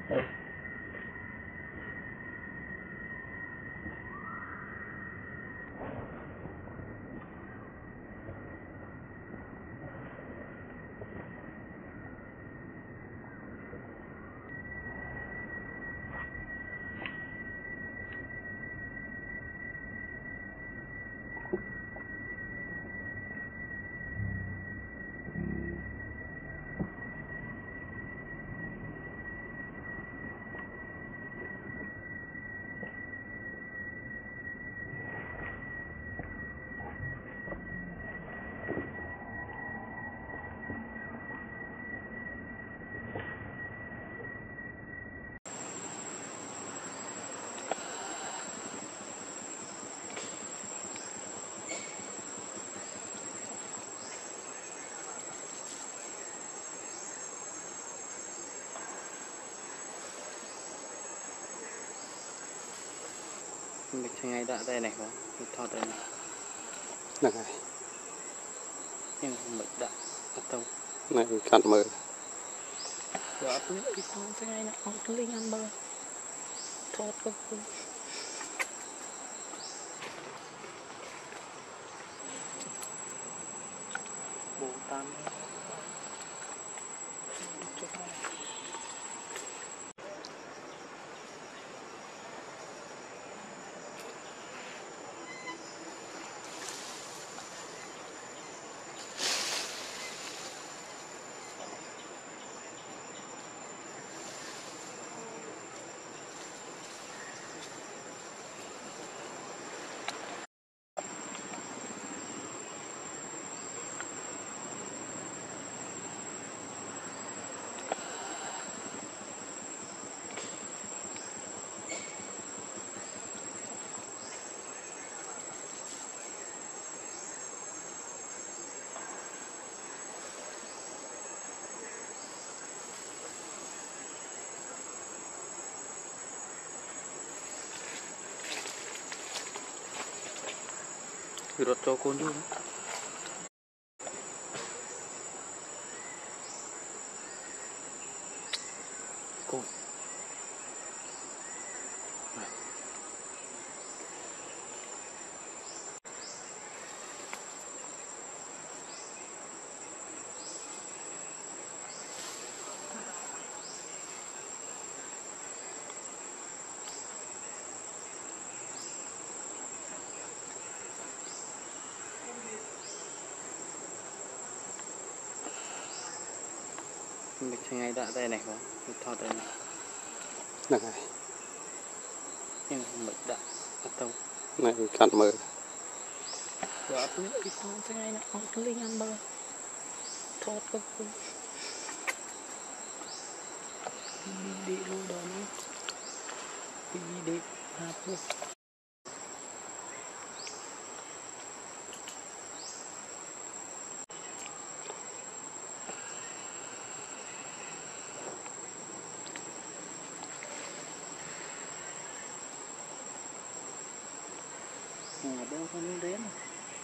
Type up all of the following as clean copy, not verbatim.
Mình ngày đã đây này không? Mình thọt đây này. Được rồi. Nhưng mình đã tông. Này cạn mờ. Rồi biết cái con thế này nó không có linh ăn bơ. Thọt cơ. Bố tam. Rốt cho con luôn. Con. Mình ngày đã đây này không? Mình thọt đây này. Được rồi. Nhưng mình đã tông. Này cạn mờ. Rồi biết cái con thế này nó không có linh ăn bơ. Thọt cơ. Đi luôn đó nữa. Đi hạt luôn. Đâu con đến rồi.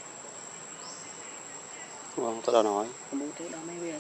Vâng, tôi đã nói. Con bố thế đã mấy bên.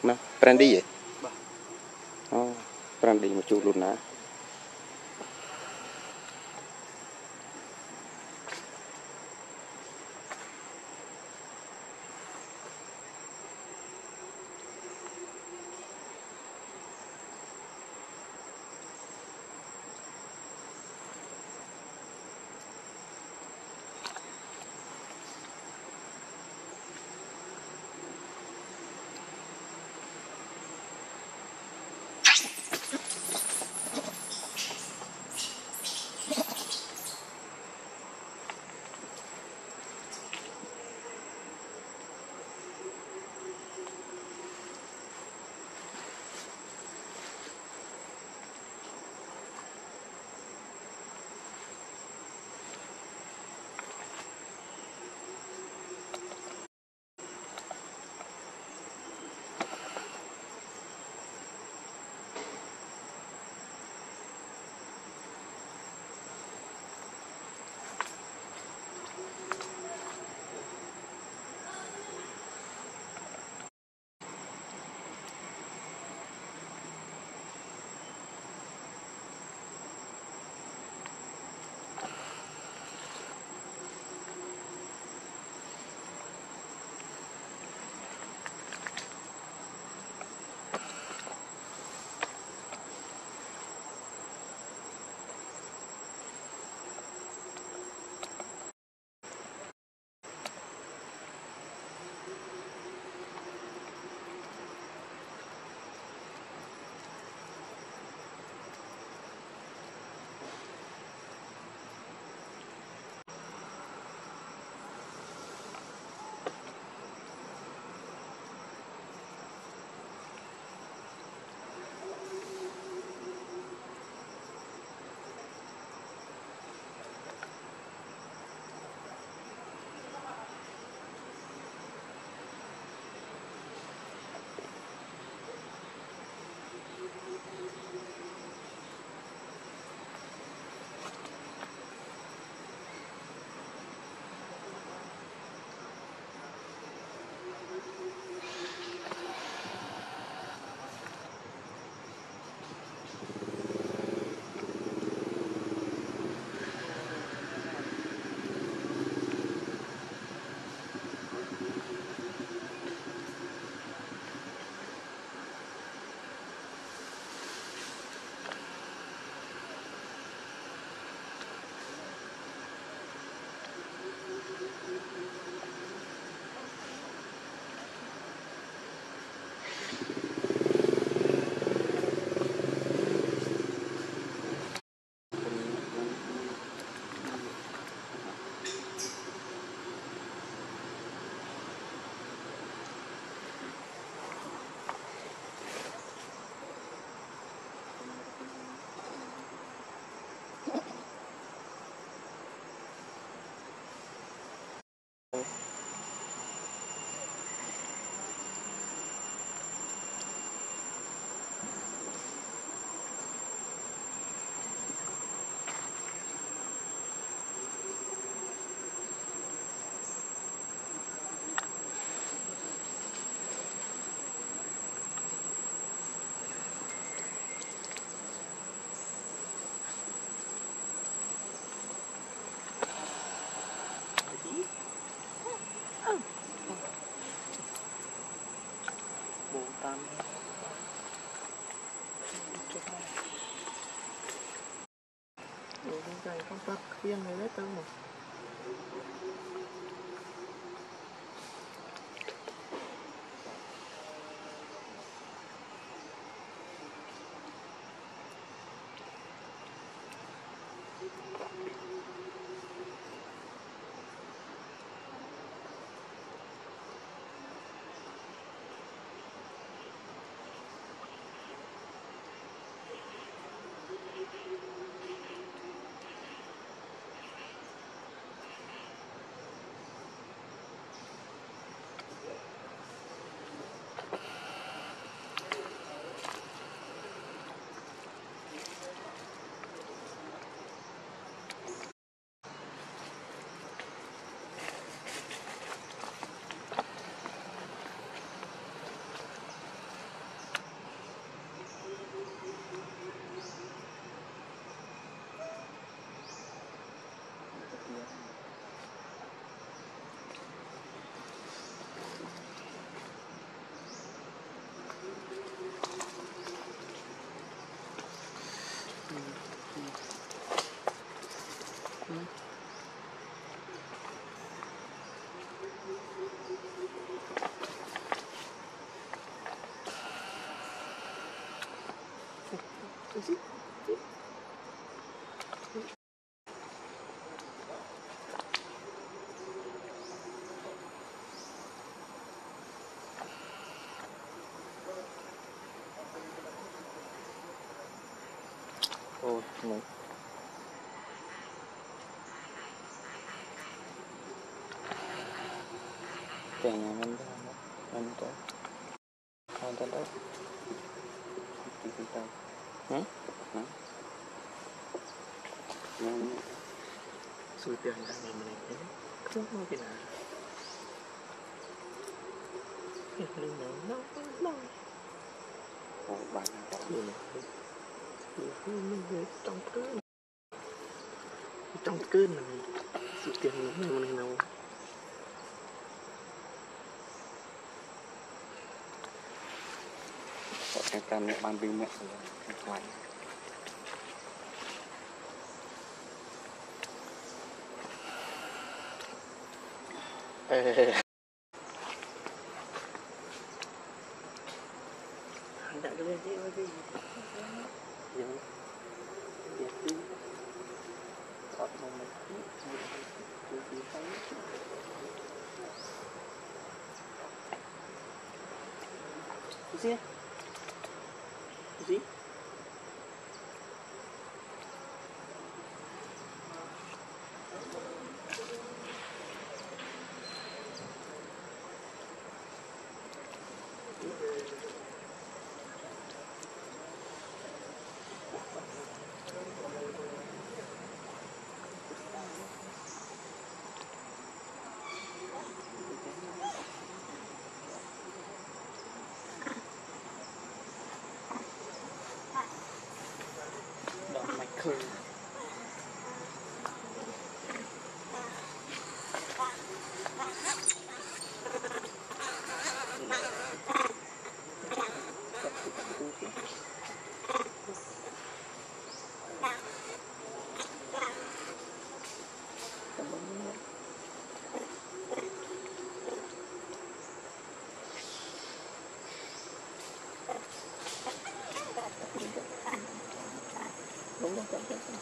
Nah, brandy ya? Bah. Oh, brandy một chút luôn nè. Tam trời không tắt khuyên người lấy tư mà Ôi, này. Kayaknya mình tuh nonton tuh kita nah sudah nggak menit ini không mau cái nào lên nó bạn trong cơn này sự tiền mình nào cái cam này ban pin mẹ ngoài đã lên đi ơi đi dừng đi một mình thấy gì gì khơi đúng rồi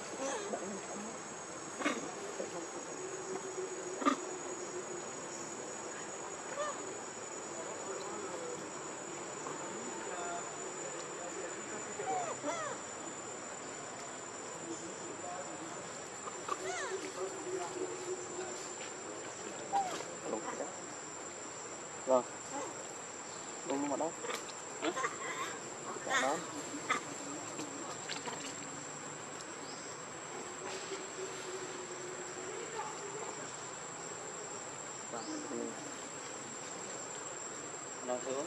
rồi đúng mà đó đó nó xuống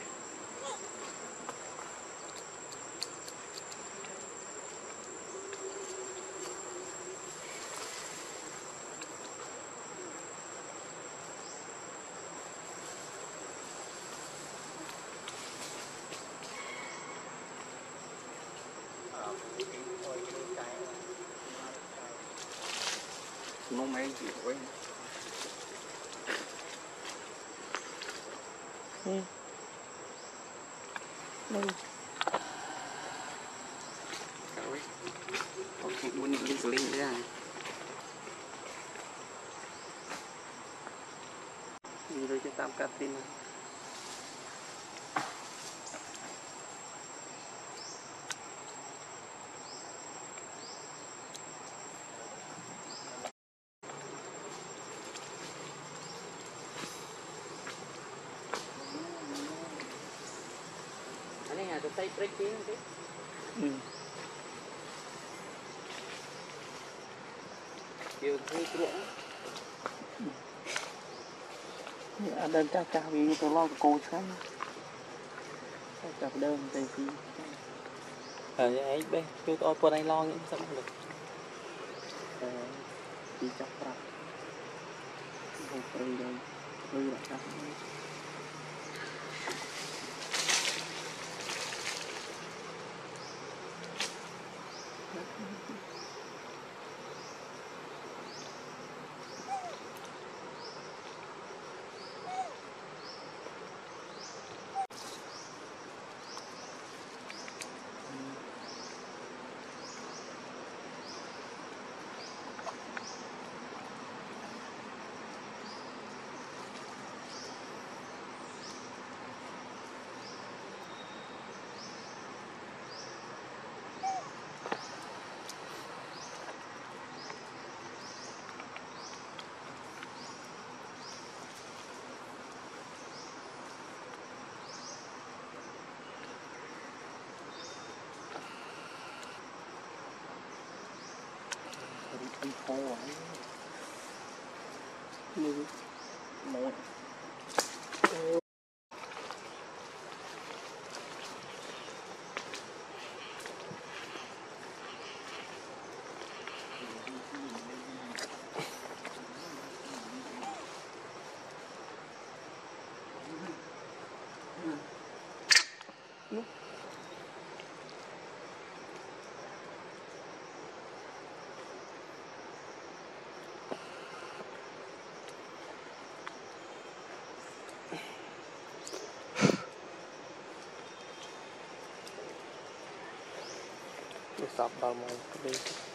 nó mấy gì quên đây ok muốn những cái link ra đi rồi cho tam cắt tin tôi tay break tiếng chứ kêu thấy ruộng ở đơn cha cha vì tôi lo cô sáng cặp đơn tay phi ấy bé kêu tôi qua đây lo những sao được đi chọc ra không phải đây tôi đã chọc Nó sập vào mày đi.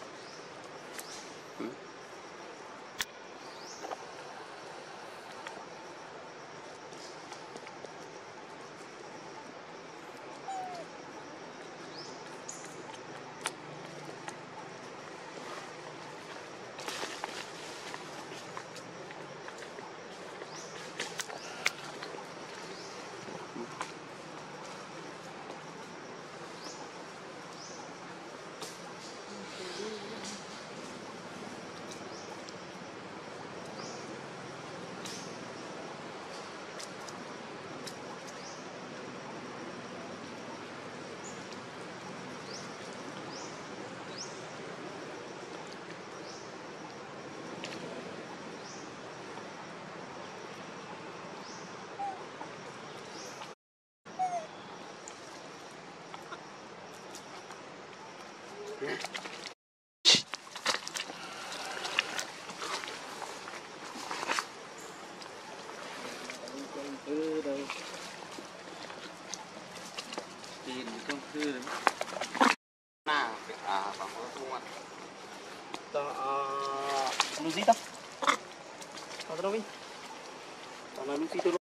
Đây tiền trong thư đấy nào bằng có thu ăn ta Lucy ta ta đâu đi ta là Lucy tôi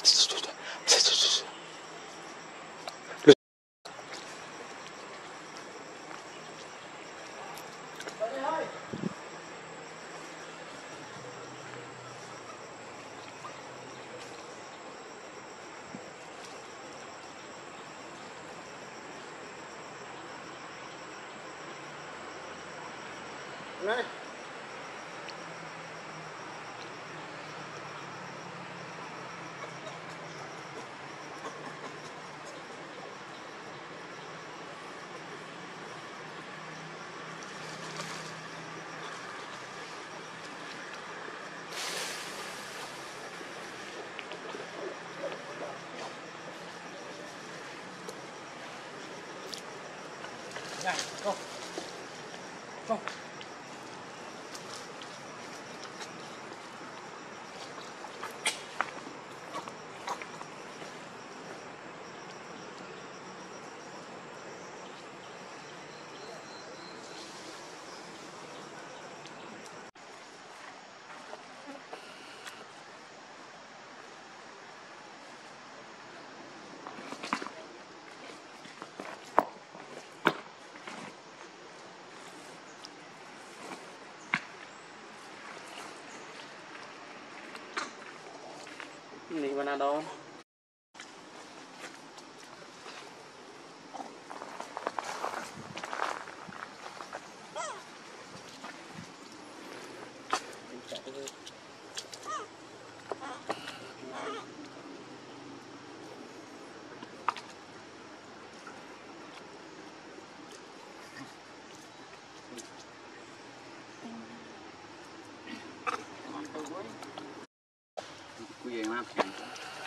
Này. Này, go. Go. Đi mana đâu? Quy em áp chặt.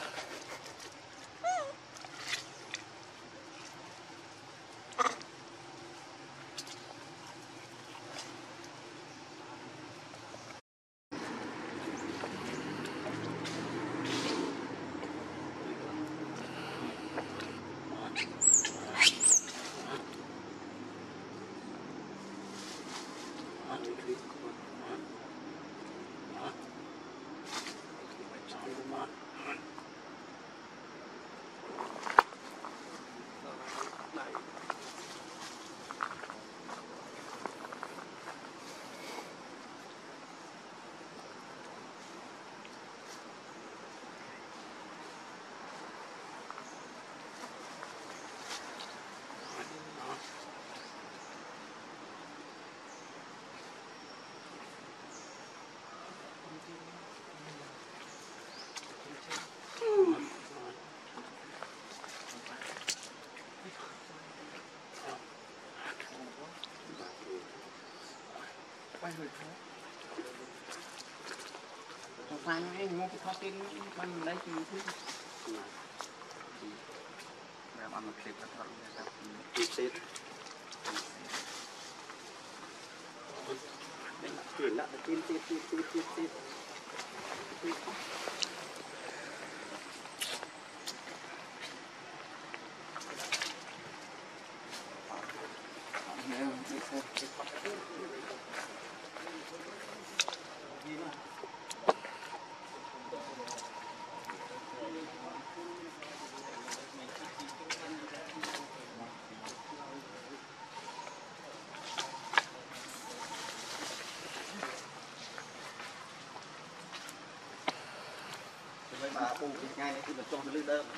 Quay người thôi. Không phải nói mua cái khó tin mình lấy gì chứ. Làm ăn một clip là thôi. Clip chuyển lại tin. Bà bù ngay thì mình cho nó lên đơn.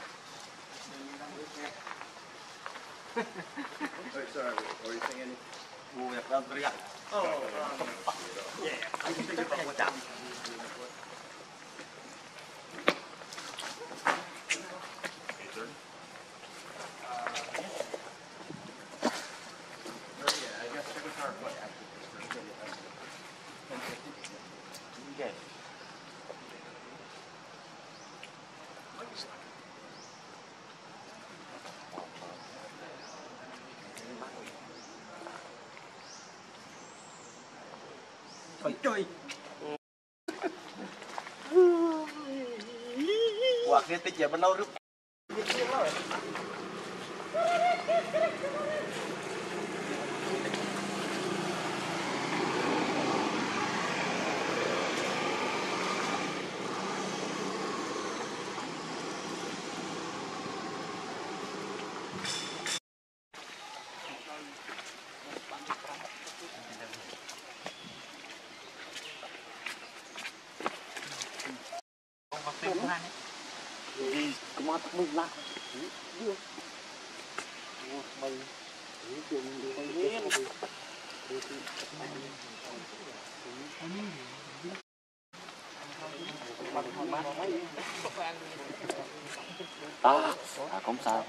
Sorry, what were you saying? Bù việc đơn riêng. Yeah, anh think it's không quan trọng. Trời trời. Quả kia tích giờ bắt đầu rút. này gì có mắt mực lạ đưa mày chuyện mày không sao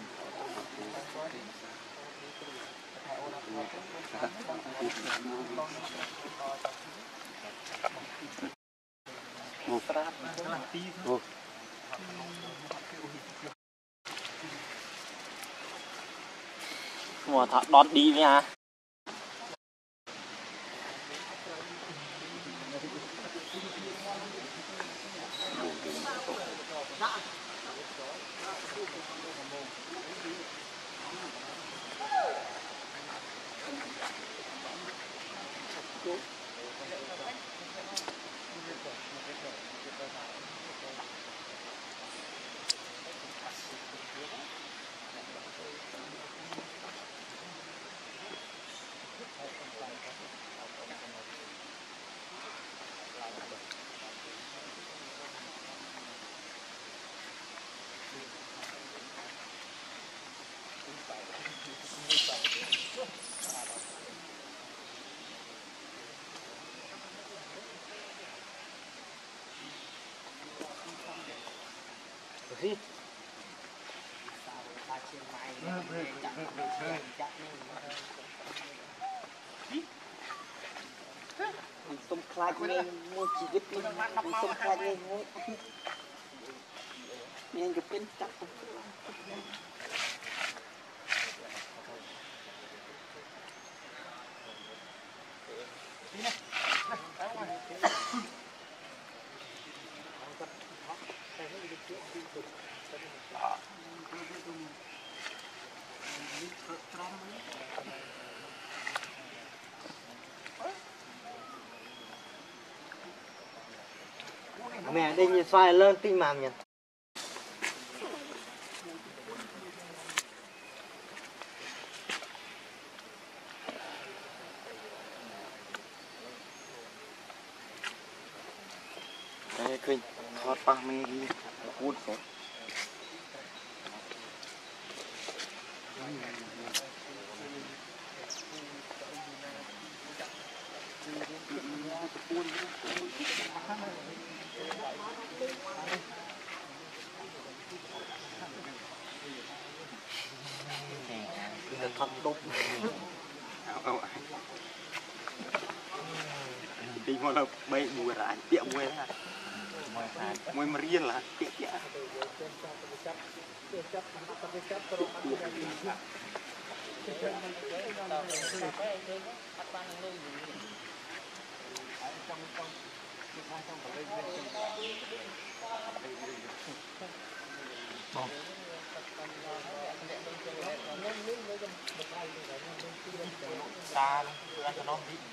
mùa thọ đón đi nha gì tôm khai này mua chỉ biết tôm khai này thôi nên cái bên chắc mẹ đây nhìn xoay lên tim màm nhỉ đây khinh thoát pa mê đi cút rồi thật đúng đi mà là bay mùi rải tiệm mùi ra mùi mà riêng là tiệm tiệm xa luôn, ăn cho nó đi.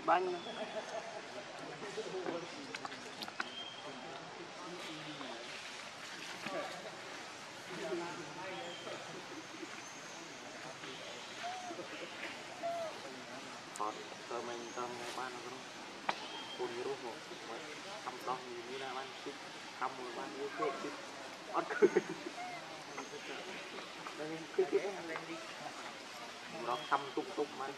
bánh tơ mình tơ ban nó phun virus một thăm đo như là ban chích thăm một ban như thế chứ ăn nó thăm tung tung ăn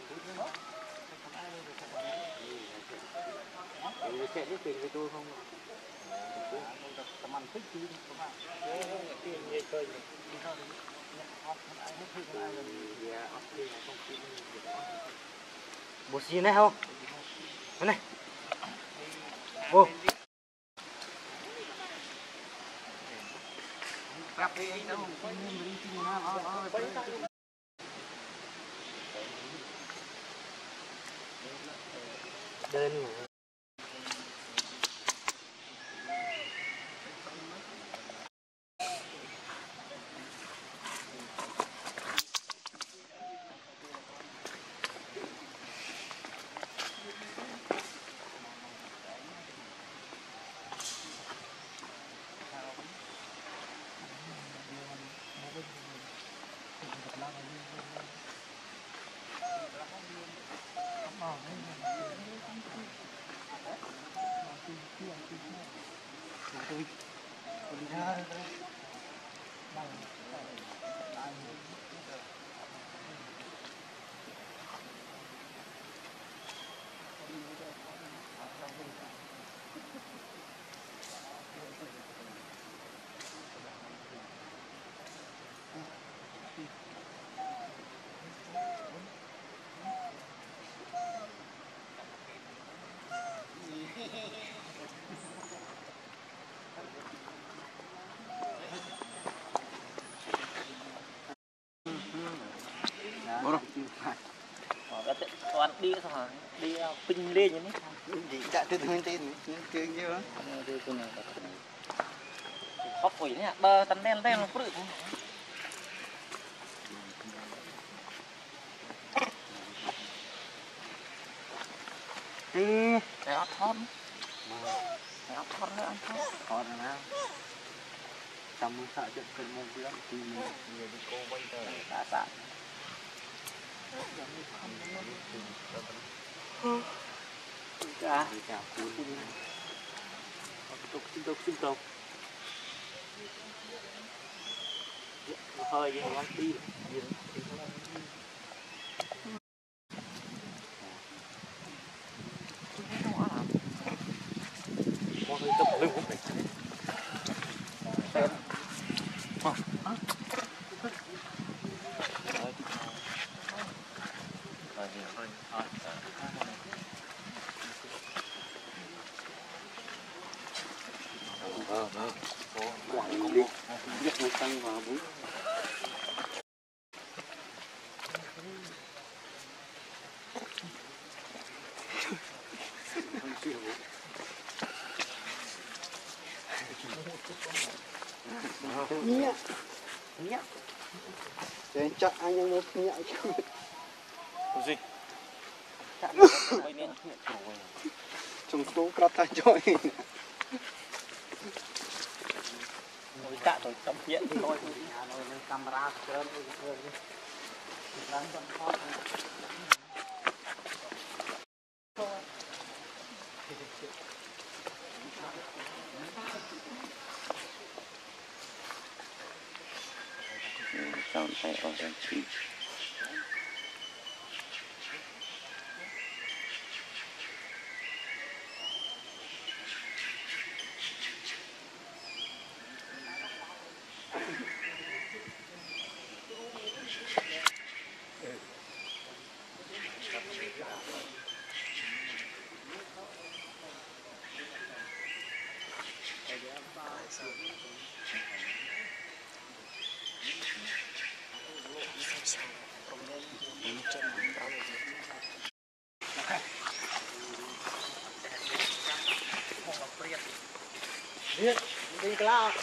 thì sẽ biết tiền với tôi không tầm ăn thích chứ các bạn tiền nghe chơi bột xì này không này ô cặp đi đâu đơn toàn đi thôi đi pin lên như thế gì đã từ thông tin cứ như hot quỷ này bơ tấn đen đen nó cứ cái hot hot cái hot hot nữa ăn hot còn nào xong sợ chuyện cần một lắm thì người đi cô bây giờ đã tạ chào cuốn xin tục hơi gì ăn đi con hơi tập lưng cũng phải biết nó tăng vào bún nhẹ nhẹ để chắc anh em một nhẹ chứ gì chúng tôi có tay chơi ngồi cạ rồi trong hiện thì thôi lên camera chơi Don't say all that cheap. Biết, đi cái lao.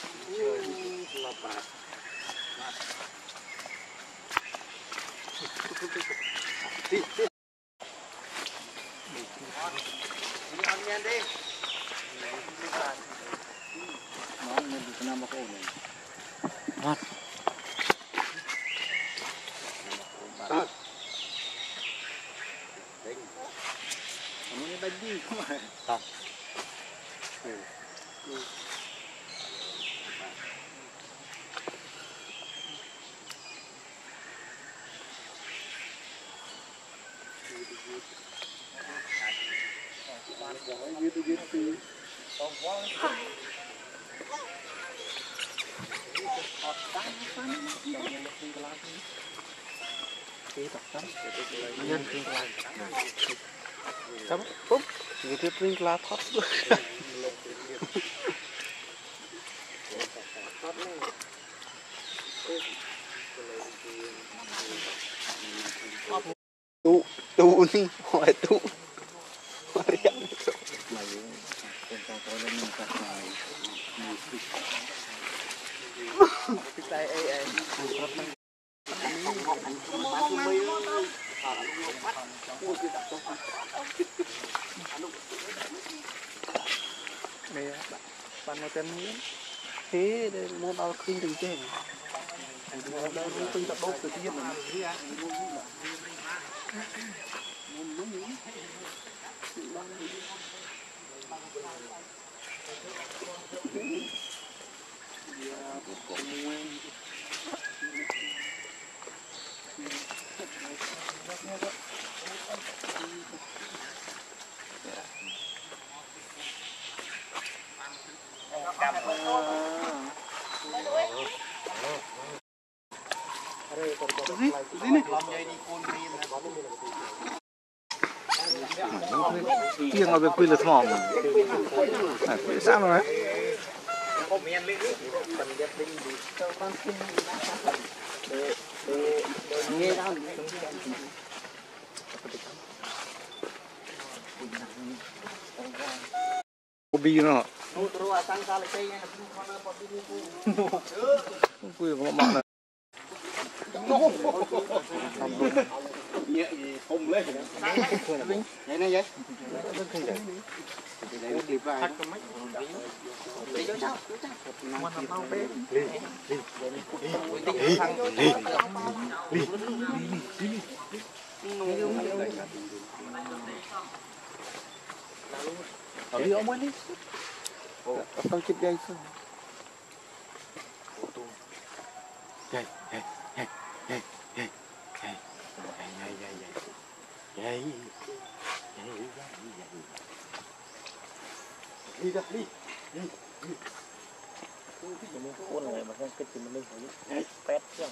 Là Cắmปุ๊บngười tiếp riêng là thoát luôn. Tu ni hỏi tu Đây bạn mà tên thế để môn ao kinh từng trên đây kinh tập đốt từ tiên tiếng ở bên quy lực mỏng này sao mà bi nó quy của bọn này nhẹ gì không lên vậy này vậy đi ông ấy đi tao chụp dây xong đi ra đi con này mà không kết thì mình phải pet chẳng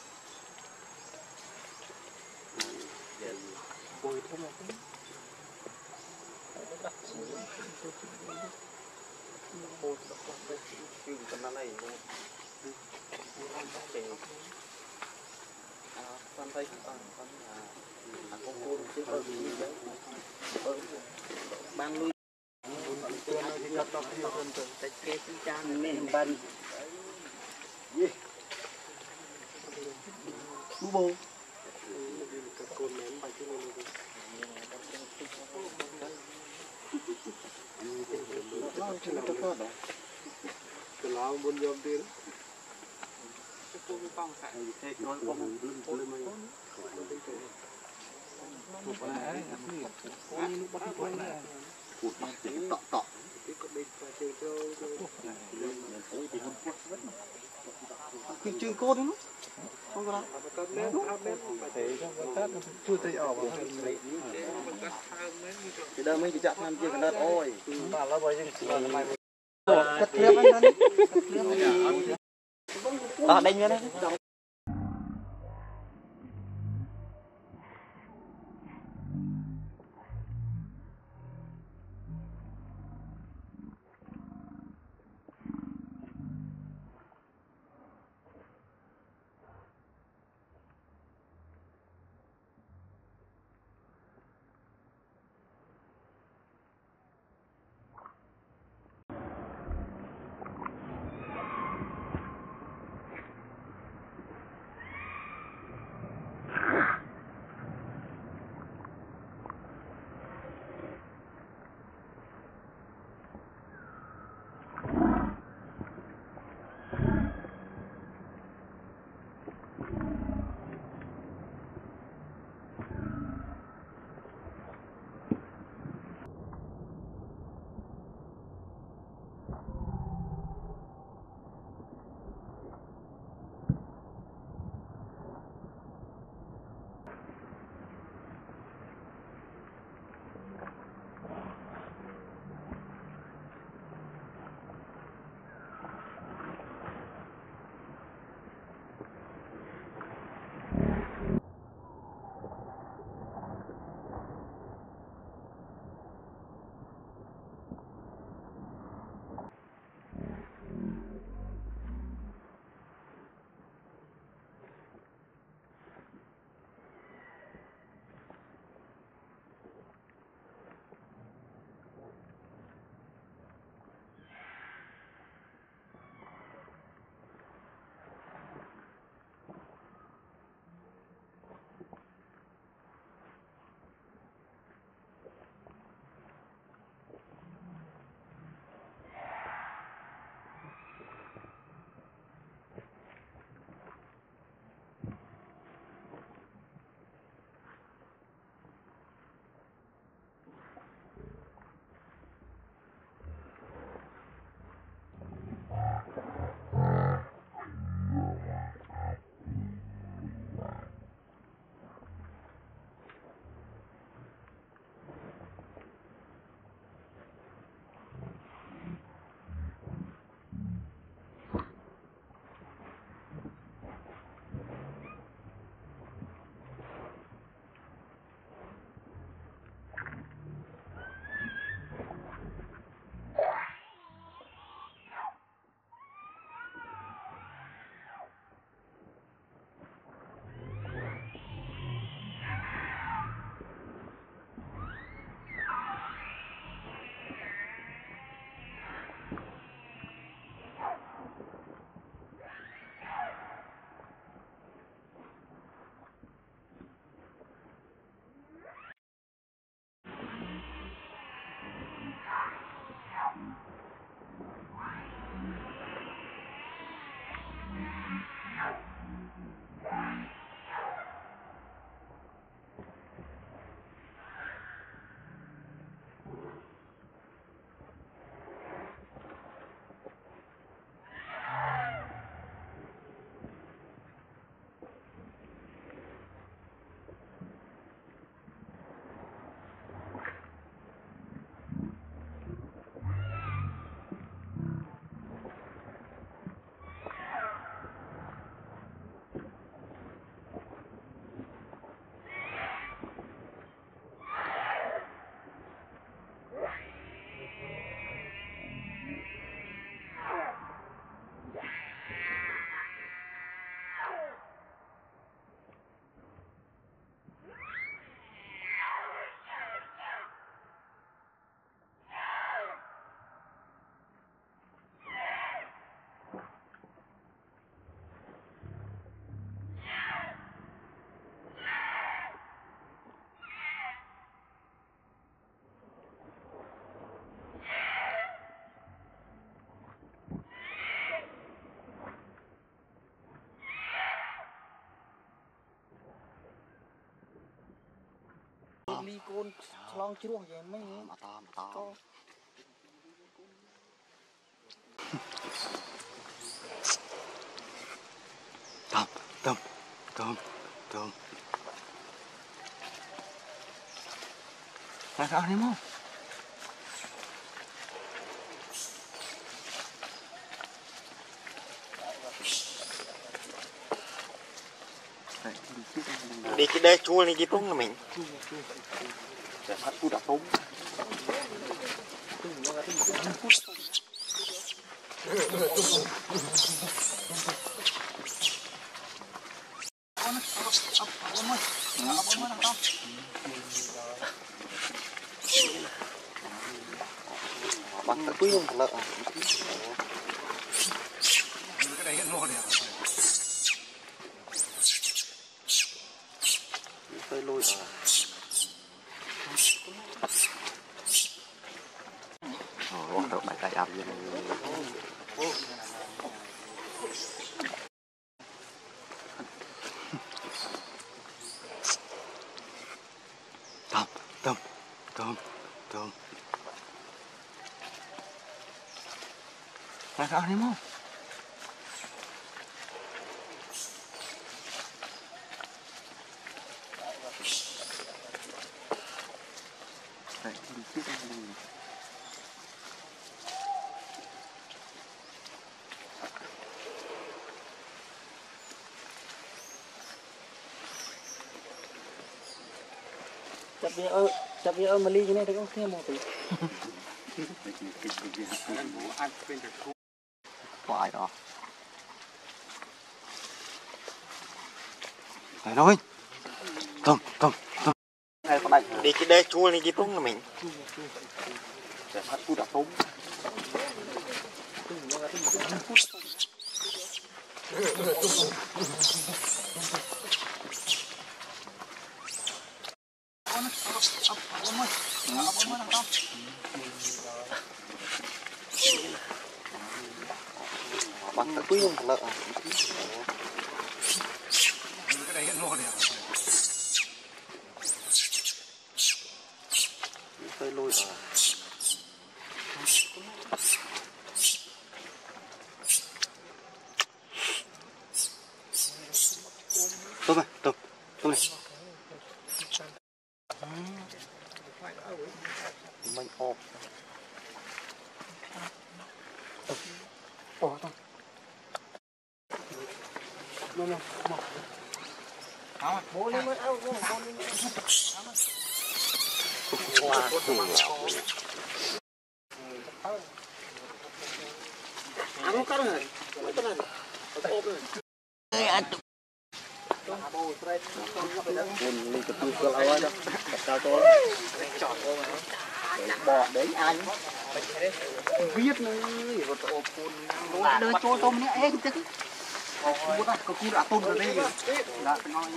bồi thêm một cái ban lui ban bố lao buôn dòm tiền cái chương côn đó không có chui tay ở thì đây mấy cái chặt làm kia cái đất ôi mà nó bởi vì cắt liếp anh đánh nữa đấy ly côn long chưa rồi vậy mấy mà to tôm ra sao đi không đi cái đê chua này gì đúng là mình để phát phút đã tốn bằng cái quý không lợn cái đấy ngon đẹp hơi lôi rồi bài tay áp như này tôm ra sao đi không chặt bia mà ly cái này thì có thêm một tí quài đó này thôi tôm đi cái đê chua này gì đúng là mình để phát phút đã tốn bằng cái quý không lợn cái đấy ngon đẹp hơi lôi tôm này tôm này mình ốp bố lên mới áo bố lên áo cắt rồi mấy cái này ốp rồi mình chụp được cái áo đó cao to bỏ đấy anh viết nữa rồi ốp côn đời cho tôm này em chứ mua ta có cú đã tôm rồi đây đã ngon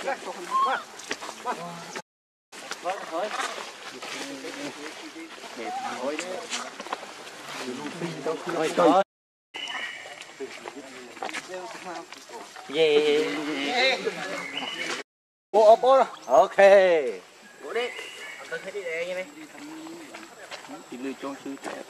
thôi để thôi đấy thôi yeah ô ô ok bố đi tôi thấy đi đây như này thì lười cho sư trẻ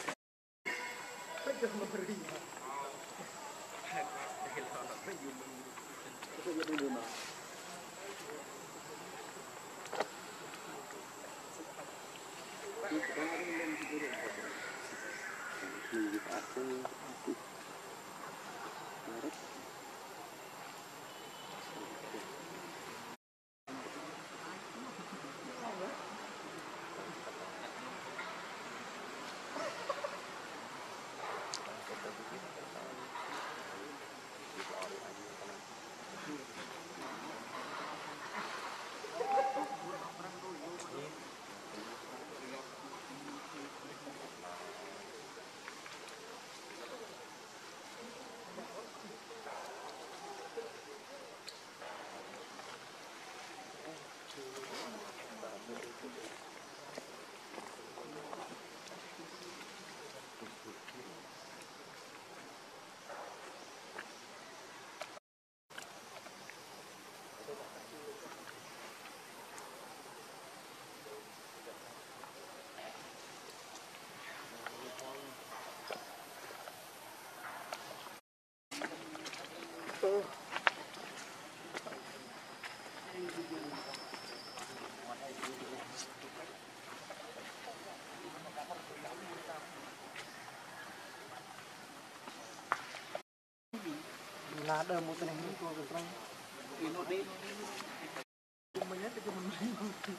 là đờ một cái này nó còn trăng thì nó đi mình hết cho mình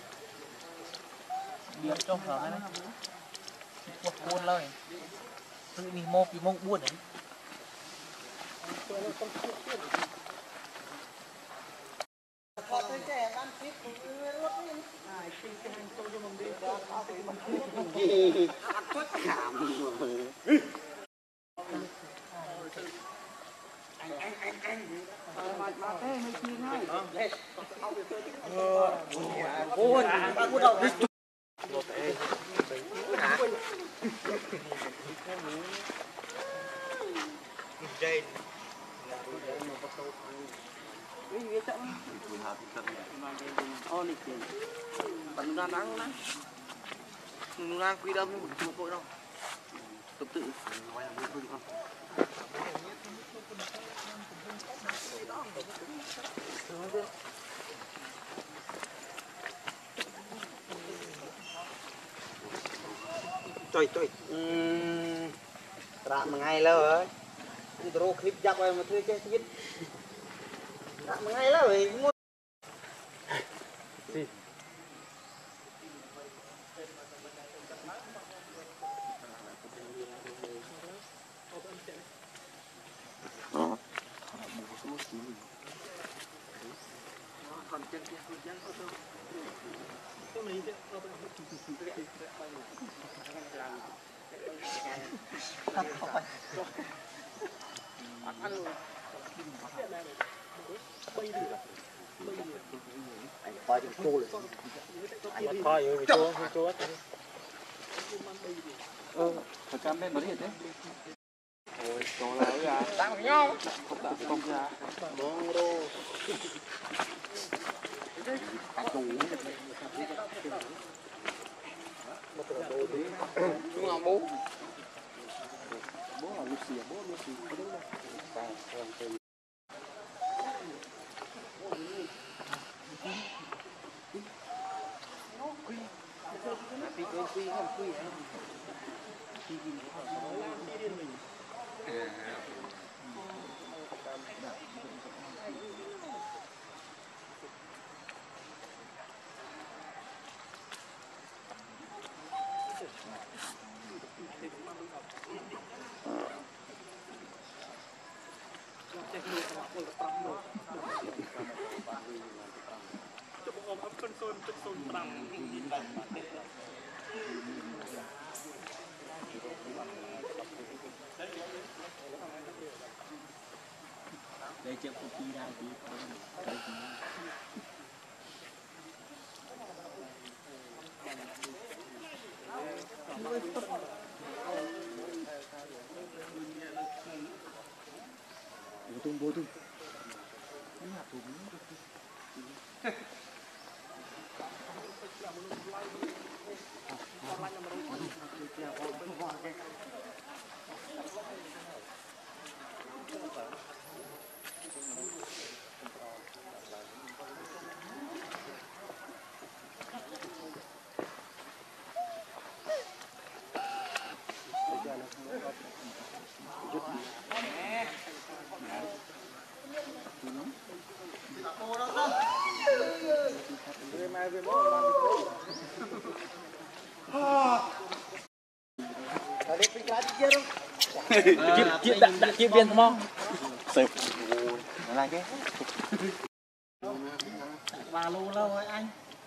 điểm trong hở này quật buôn lời tự đi một thì mong buôn đấy bạn đang đang quy đâm một chục vội đâu tập tự Trời rạ một ngày lâu rồi intro clip dọc rồi mà thưa chết chết rạ một ngày lâu rồi mua coi chừng chua rồi coi rồi chua phải cam lên mới thế ôi chua là ra đang với nhau không ra bông rô đúng không bố bố là Lucia có đúng không đây chưa có tí ra tí bố tung chip viên không sếp là cái bà lâu lâu rồi anh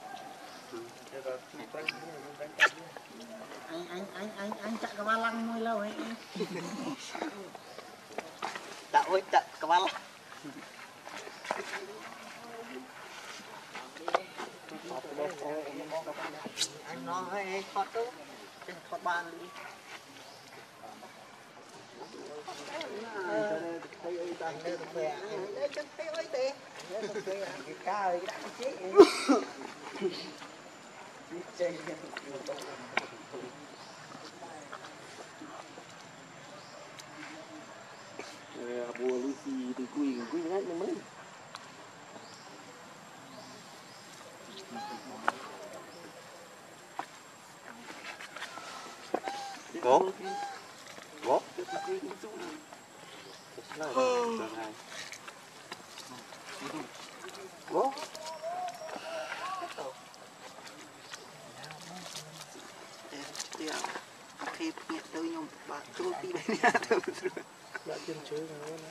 chạy cái ba lăng nuôi lâu ấy anh ôi chạy cái ba lăng anh nói hay thoát đâu thoát bàn đi thấy ơi toàn nơi tụi bè đấy chân thấy ơi tê cái cá ơi cái đã chết chơi bùa Lucy từ quy hết nhưng mấy Gốp. Bố. Thì khi nhận tới nhau bà tôi đi bên nhà tôi Đã chân chứa rồi đó.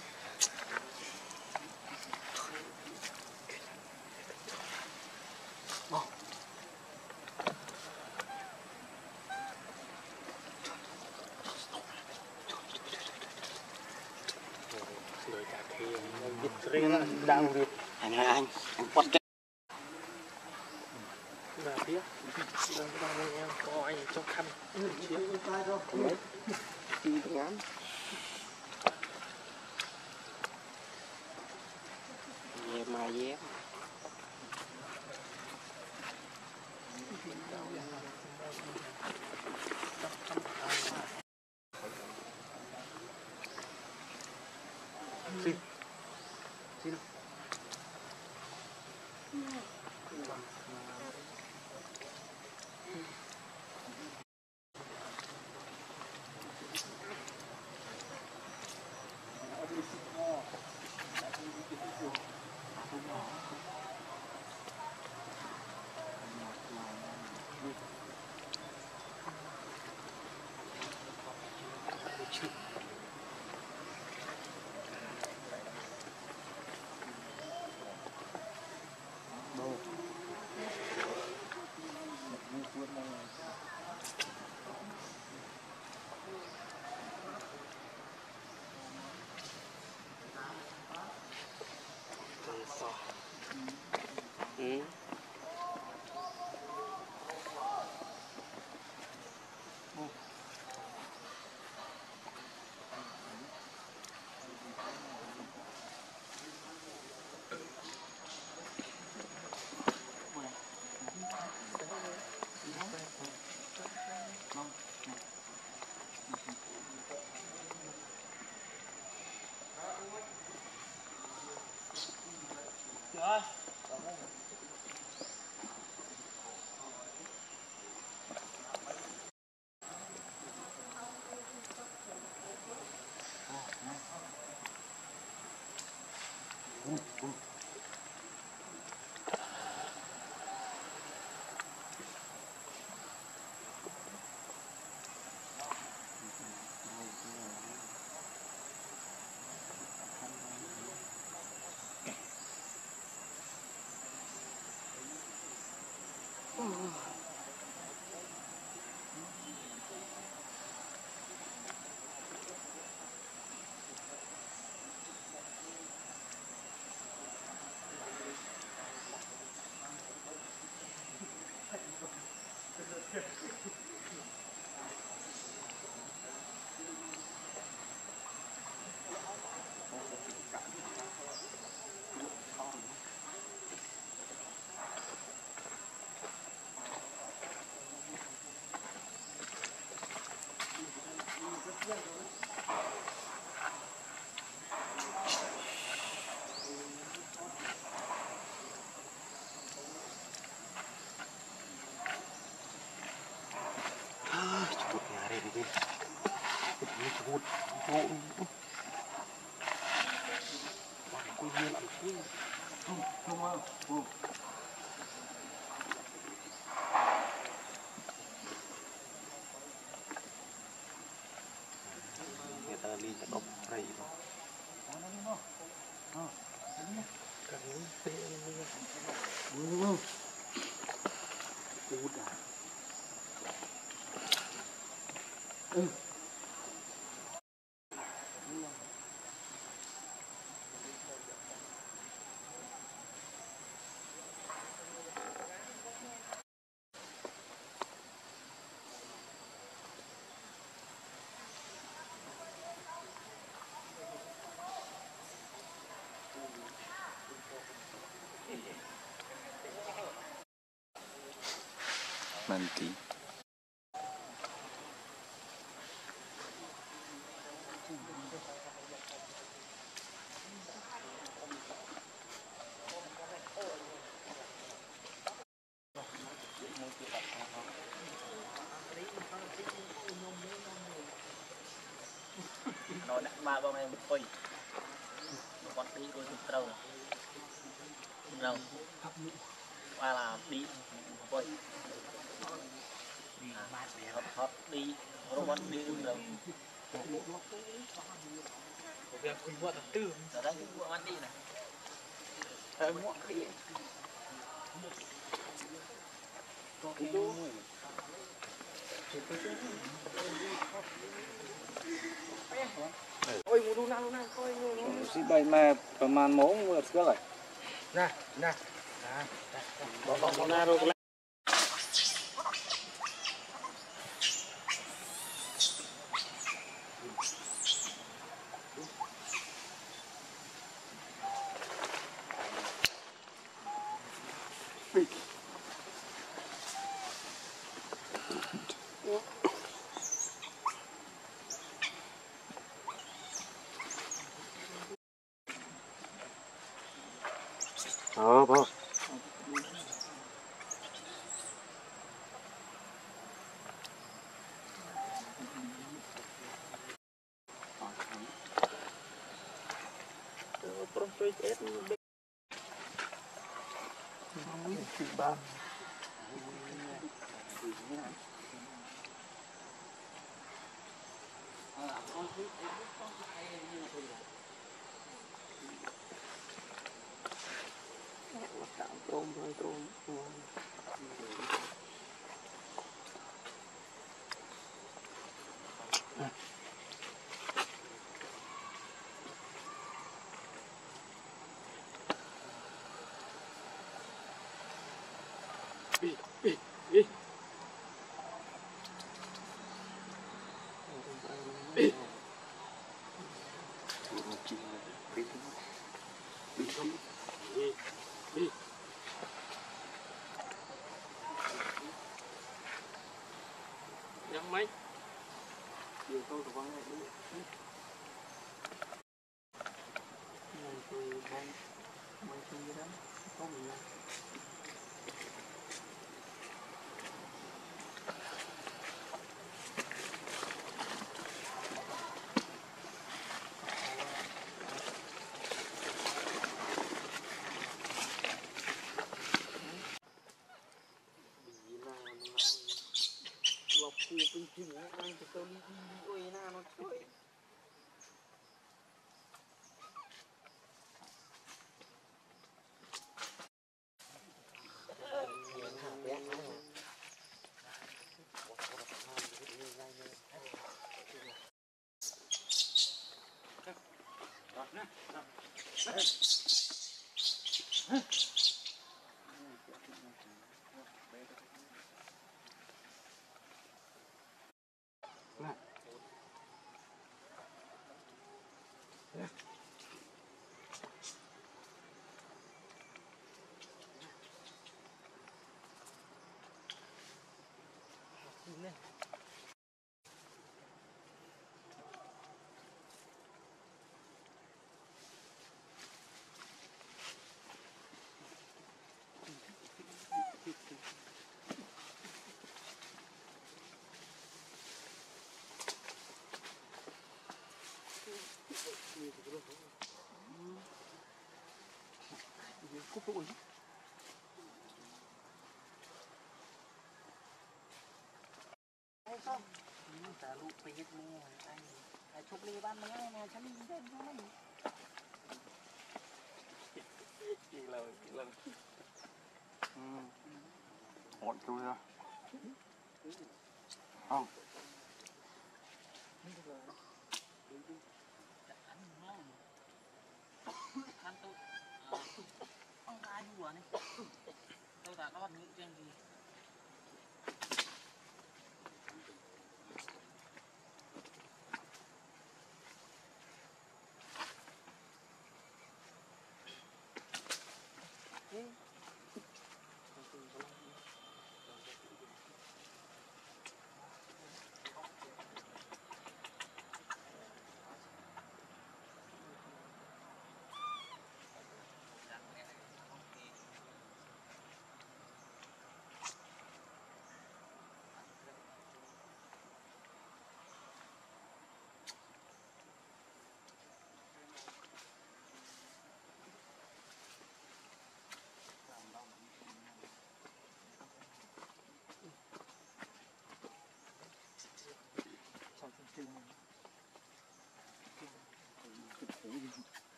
Người ta thì dịch riêng đang việc anh bắt cái là biết đang em có anh trong khăn chiếc thì ngắn về mà dép xin xin chụp nhà đây đi chụp người ta đi cái đốc này nanti nó đã ba con em một quỳ con đi rồi trâu đâu qua là đi quay hot đi robot đi đâu việc quỳnh muộn tháng tư ở đây quỳnh muộn ăn đi này muộn đi ôi mua luôn nào coi sĩ bay màประมาณโมงเสื้อเลยน่ะบอกนะรู้แล้วพอยังไหม nhiều câu của con này đi này thì đây mấy cái gì đó có gì đâu lọc phù bình thường anh thì tôi đi ôi na nó chơi cúp luôn hay không trả lụไปเฮ็ดแม่ไอ้ชุบลีบ้านมันไงฉันมีเด่นมั้ยกินเราหดดูเลยอ้าว ăn tôi ông ai đùa này tôi đã đón những chuyện gì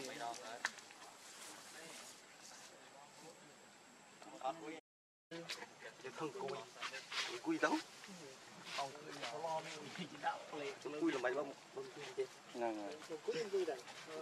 không cùi đâu cùi là mấy bông cùi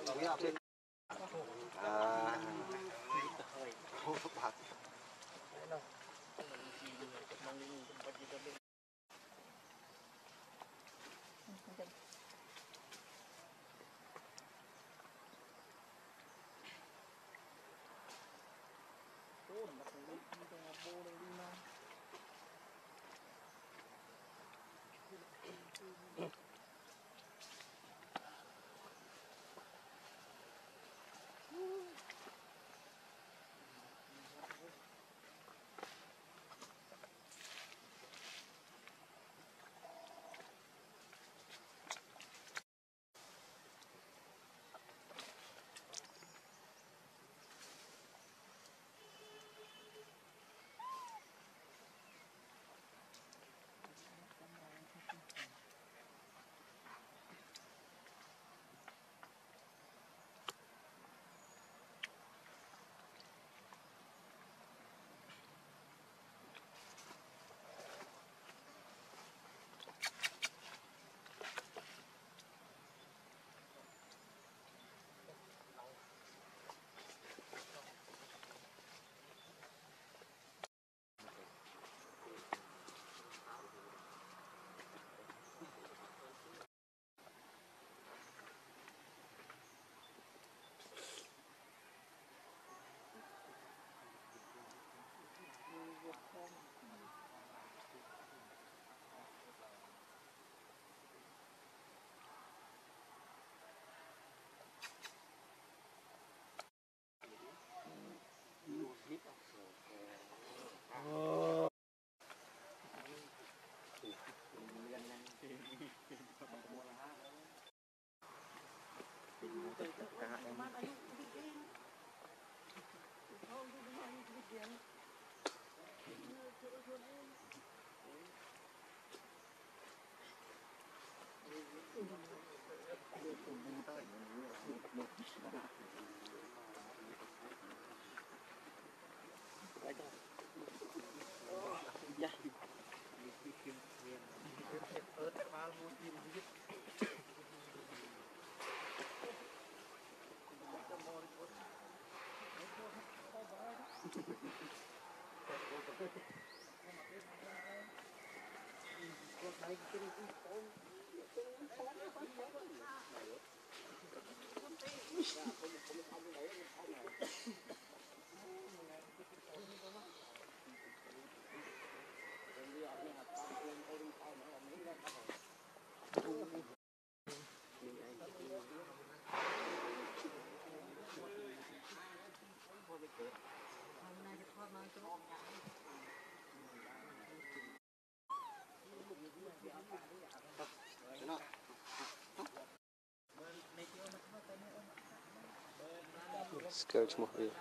Skill semua dia.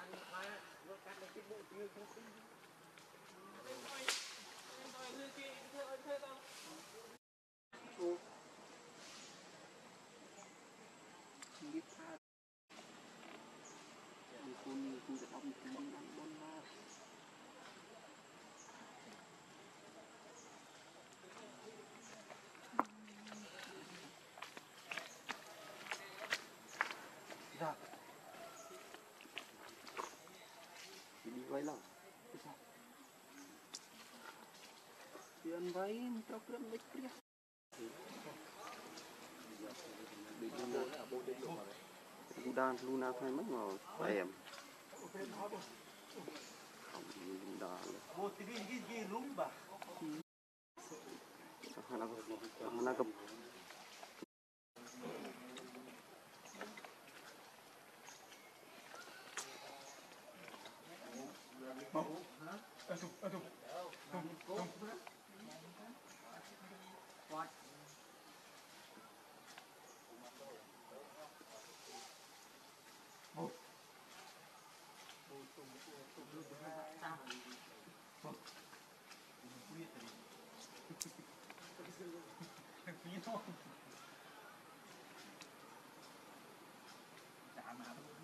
đi quay lòng tiền vay cho cái mấy kia đan luna thay mất mà em không đan mana ke chả mà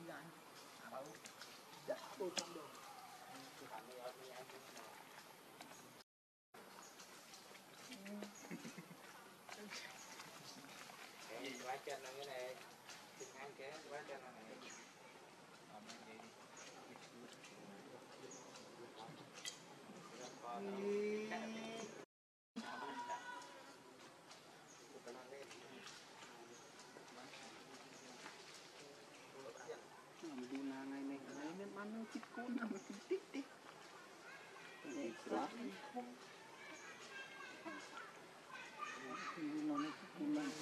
đi là ngày này nên bán nó chít cún nó tích đi vậy quá nó cũng làm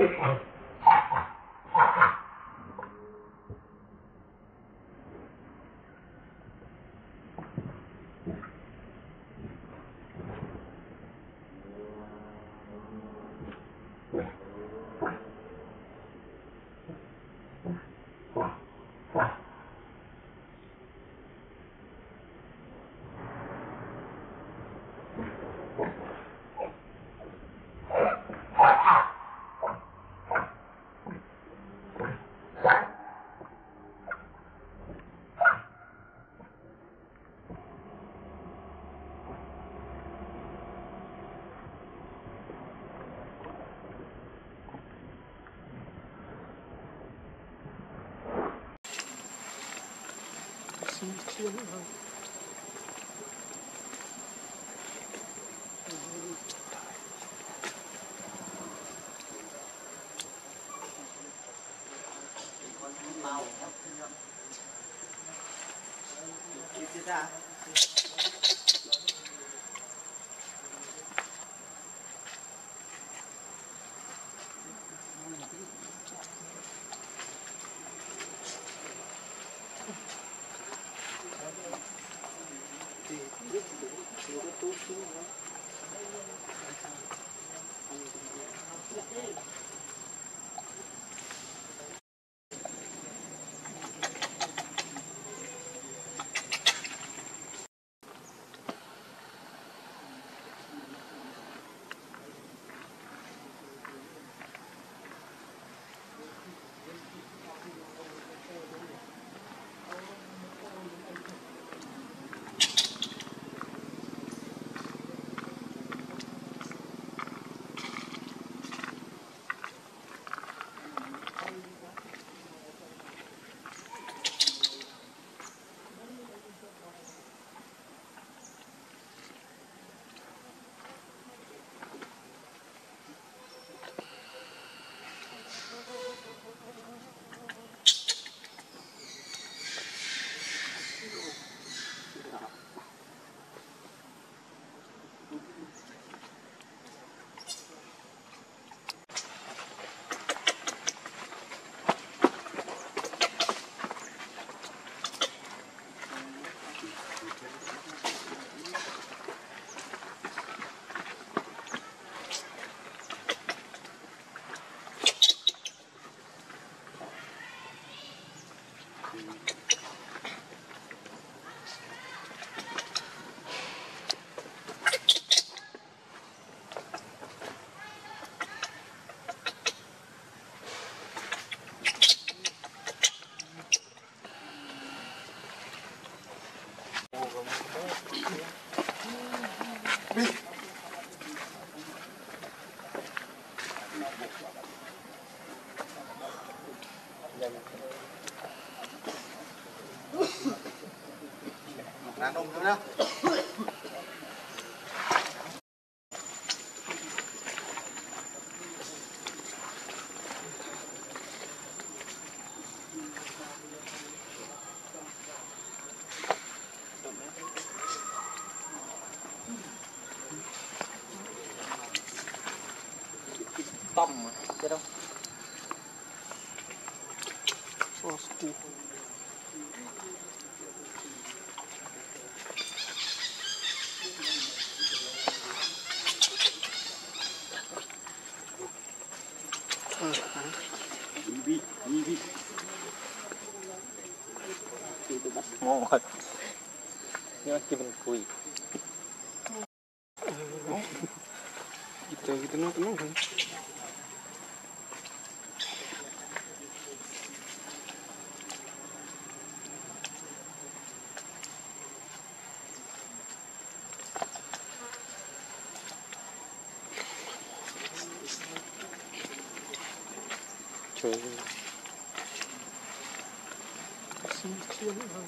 Đàn ông thôi nhá. Tâm mà, chết đâu. Ngon rồi. Nhưng mà mình cùi. Kita nak kan. Trời. Xin clear rồi.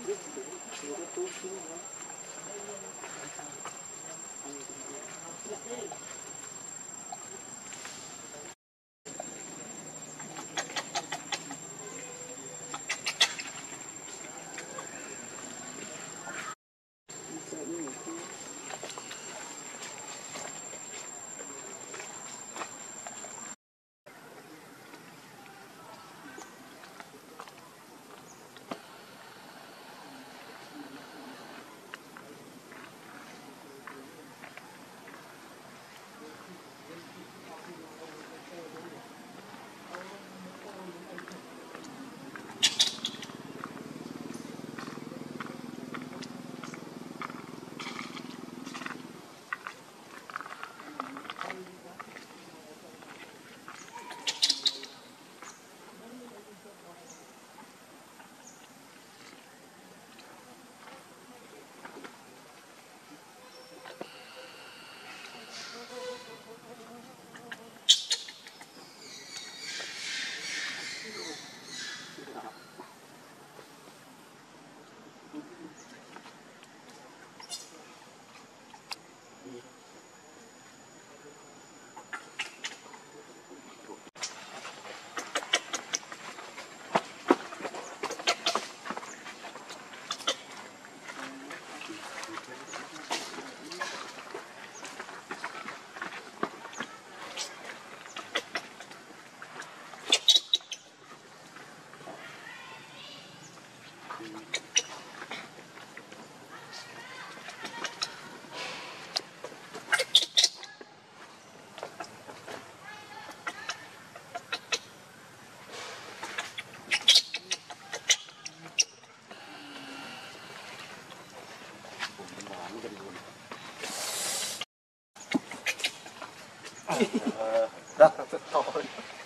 Rất là thôi.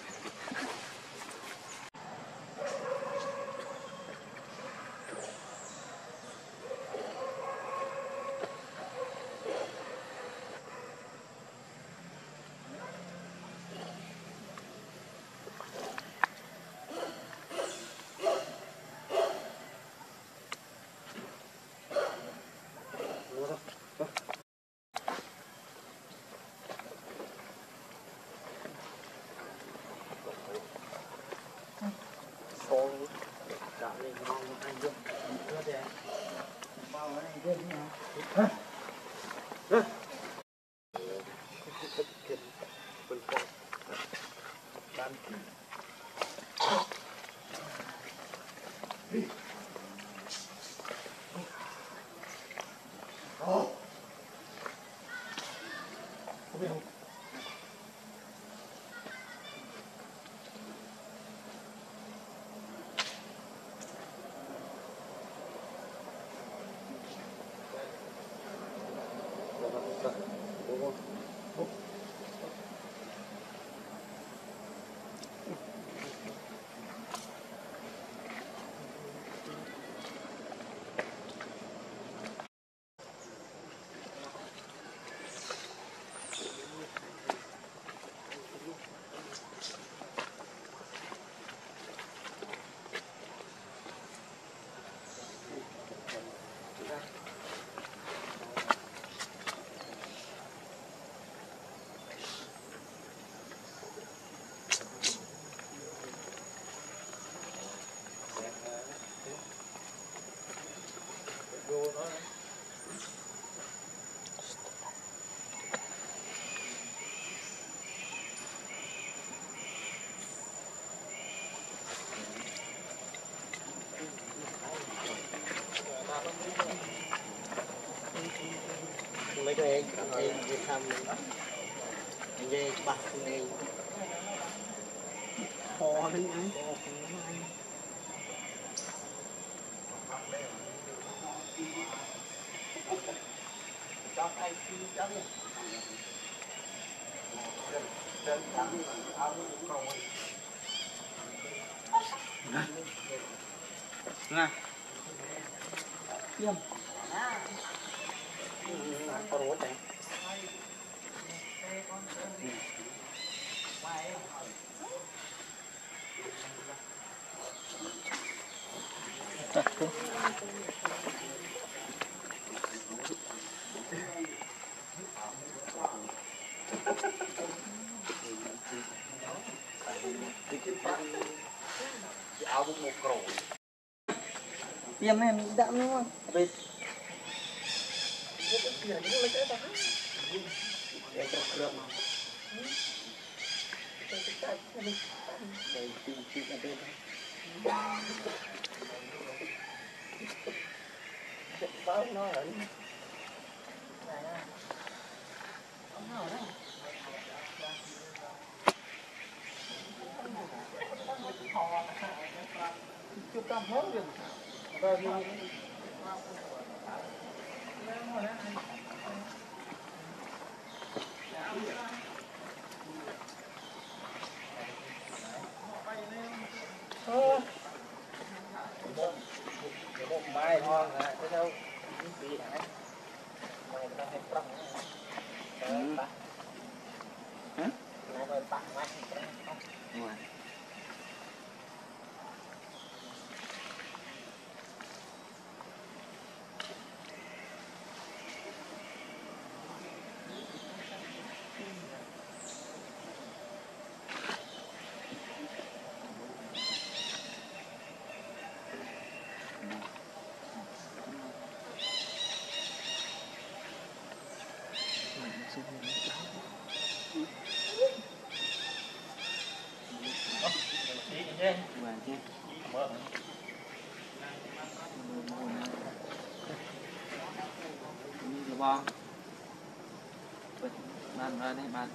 mấy cái em thăm anh dê bạc này kho đấy anh cho tay cho đi nè Yum. Con rốt này. áo bụng một cổ tiêm này đạm đúng không về chưa tâm hết rồi một mai ngon à thế đâu bị hả mày ta hay prong hả nó phải tặng mày ngoài bong bàn ra đây bàn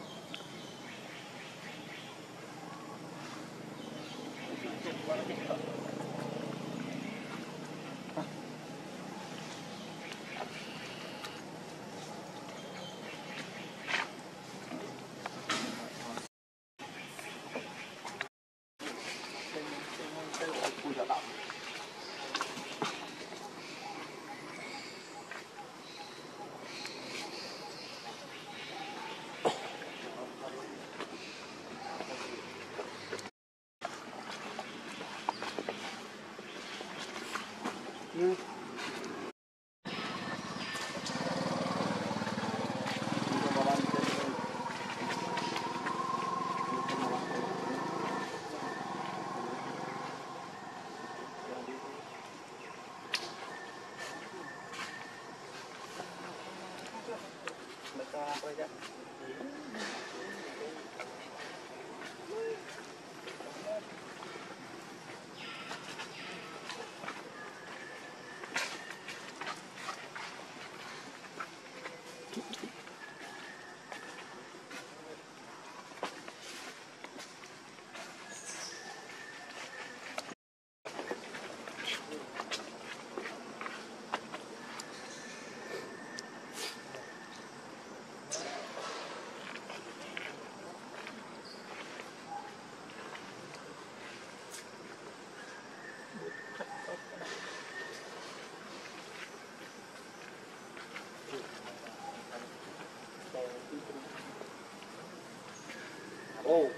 ô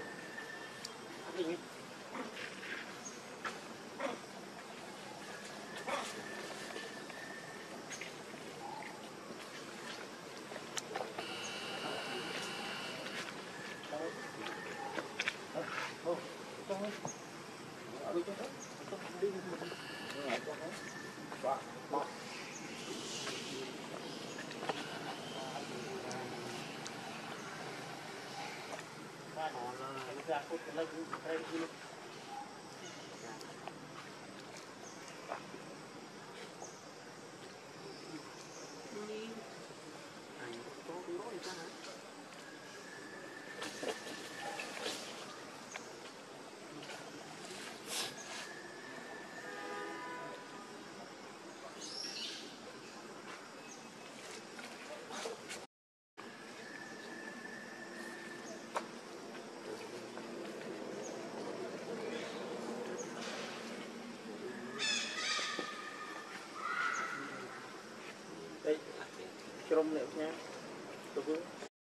Trong liệu nha, tôi cứ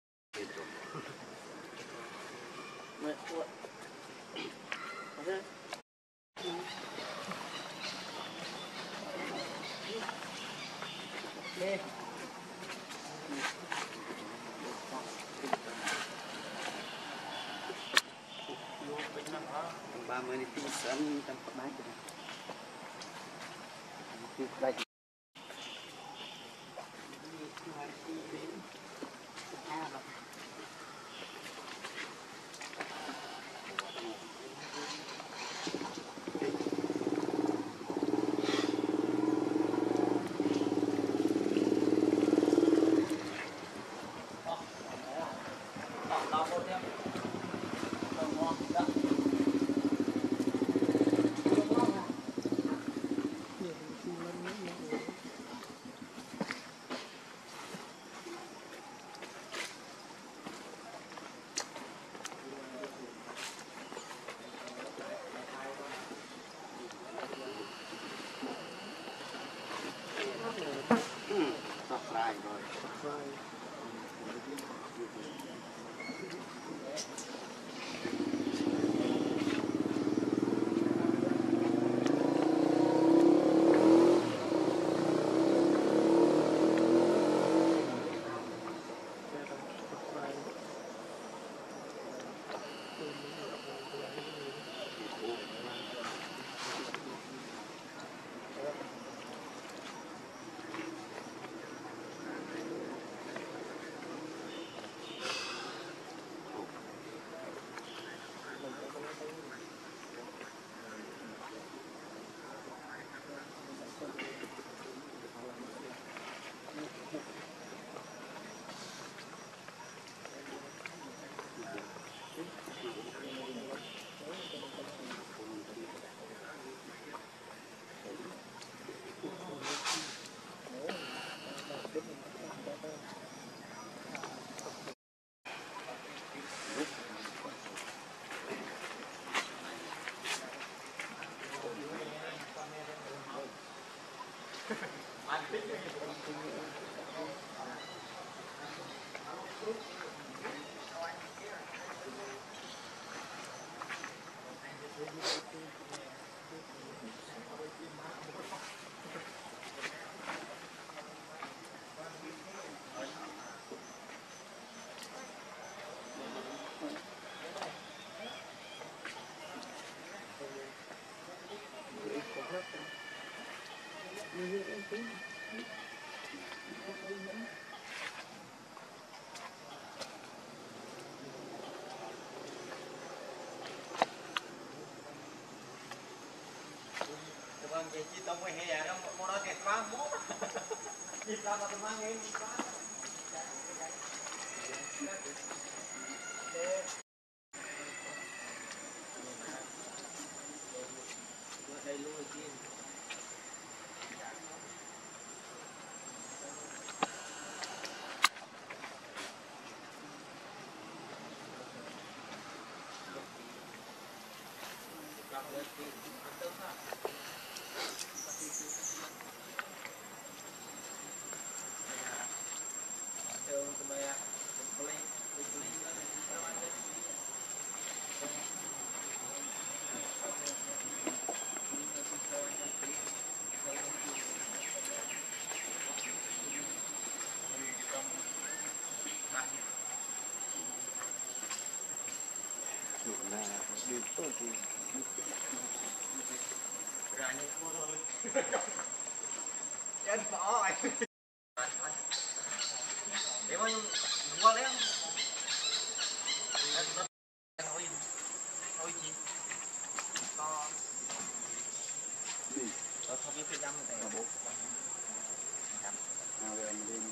mẹ quậy, ok. ba mươi này tinh sớm tâm phát máy đây Chị tông cái hè nó một nó kẹt quá mốt nhịp ra mà tụi mang nghe quá đây luôn chi chân bỏ rồi để bao nhiêu qua đấy thôi chị to không biết cái răm này là bố nào về mình đi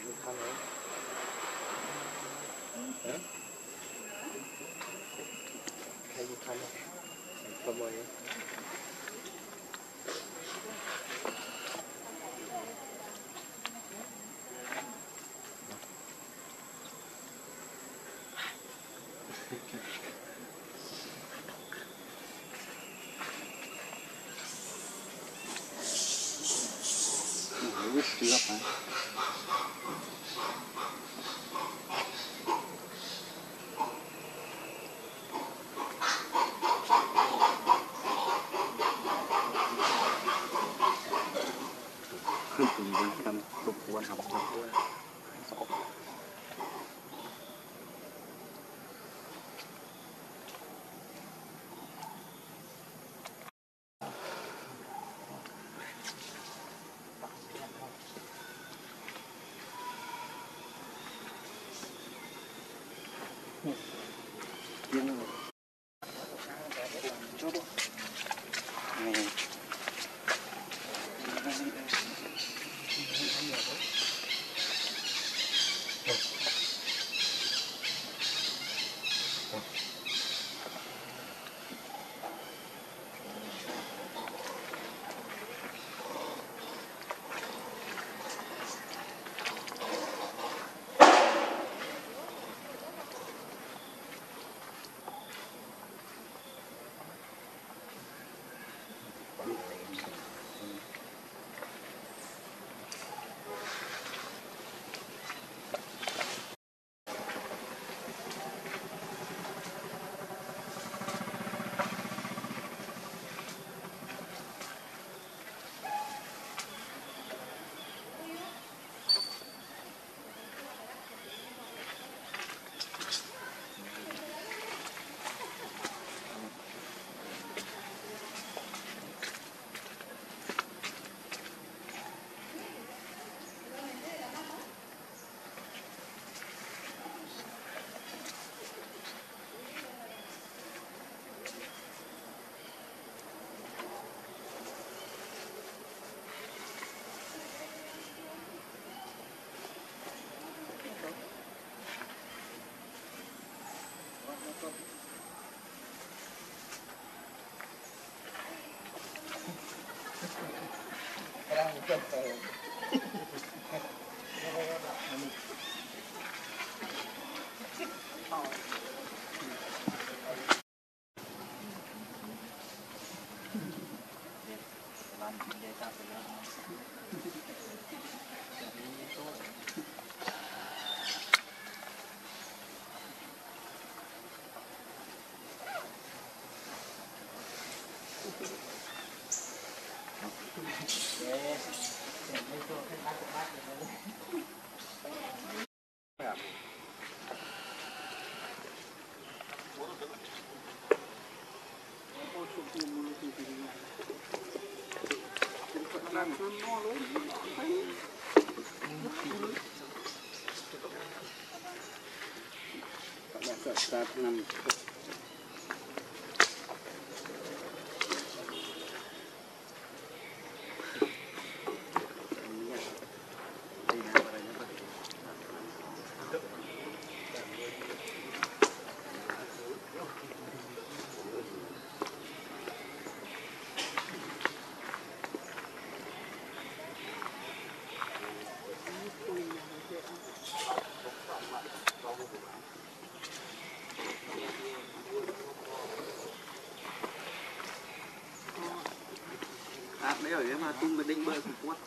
Đấy ở đấy mà tung mình định bơi cũng quất.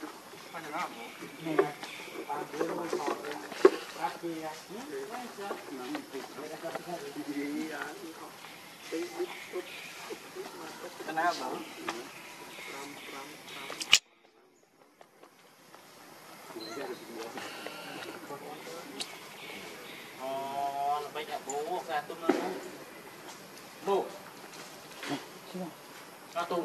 Kenapa? Oh, banyak bau satu mana? Bu. Satu.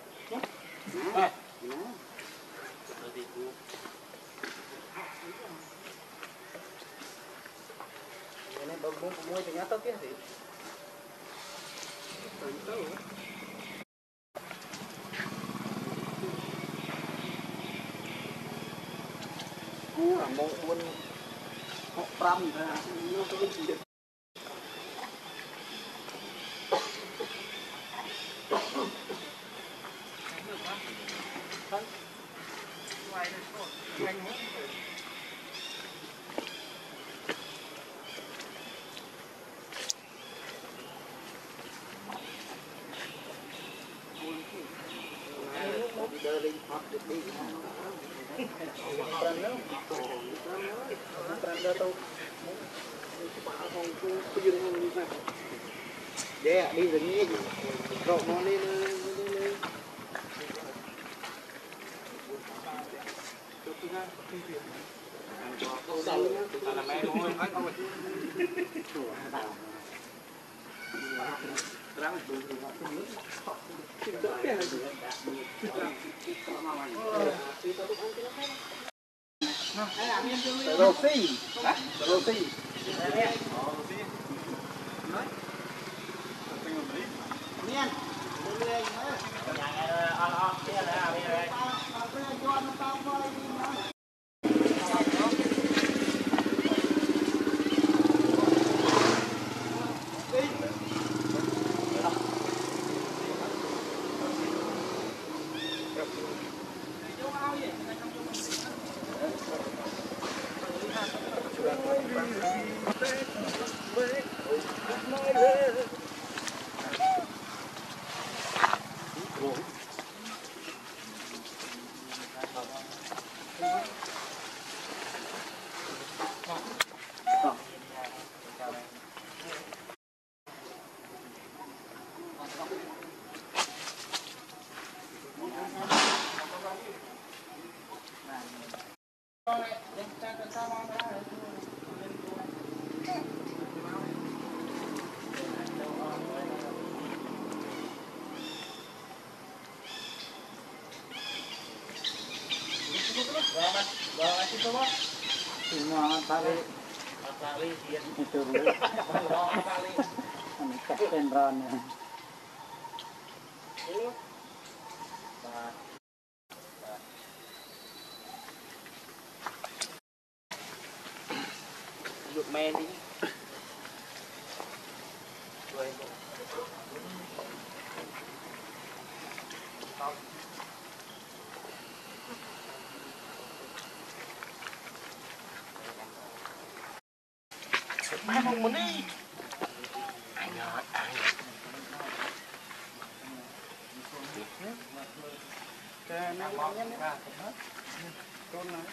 Ini bambu semua ternyata kia sih. Tahu. Mau buôn Pram ra nó có cái gì để đi rồi nghe rộ nó lên Rosi, Rosi. Niên, lên nữa. Semua tali itu kapten ron Dược men đi. Mai mong muốn đi. Anh ơi, anh. cái nó nhắm ra con này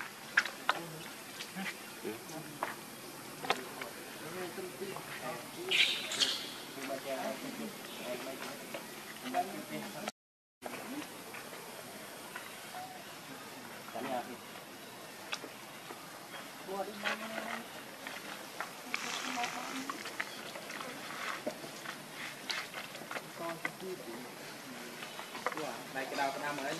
Này cái đào Nam ấy.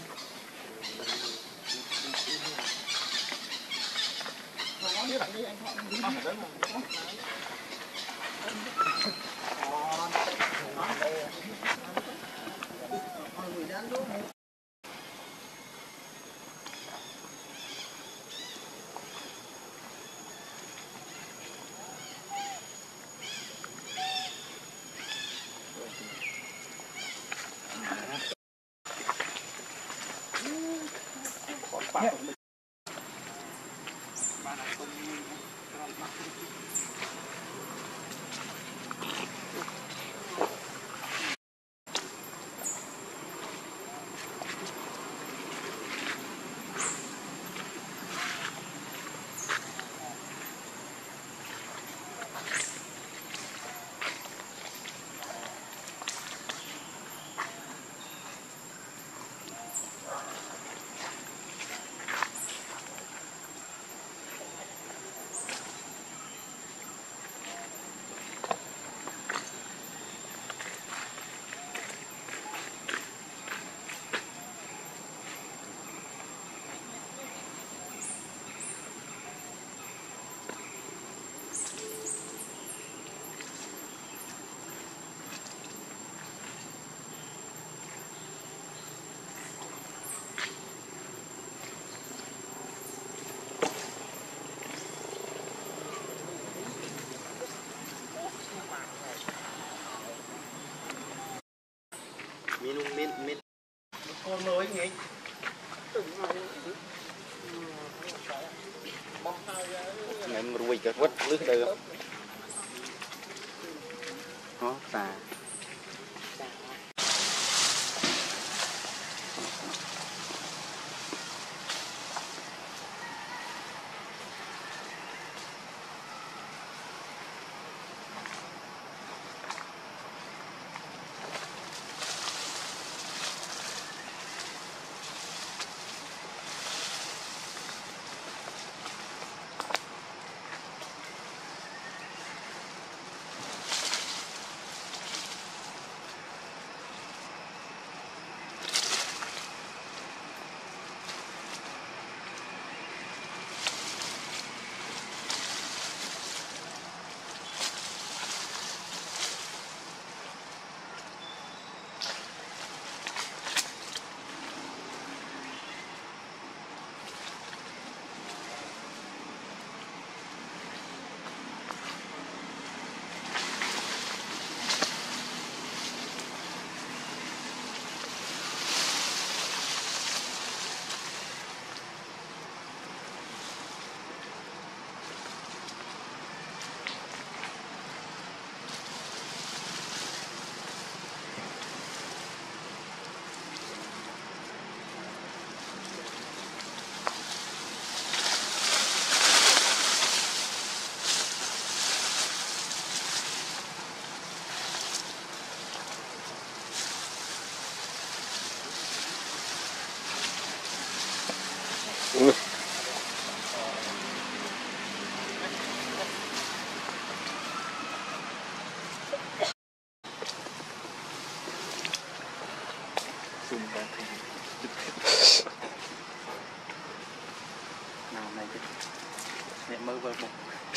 em ruồi cái quất lướt đây nó xà nào này để mơ vơ bụng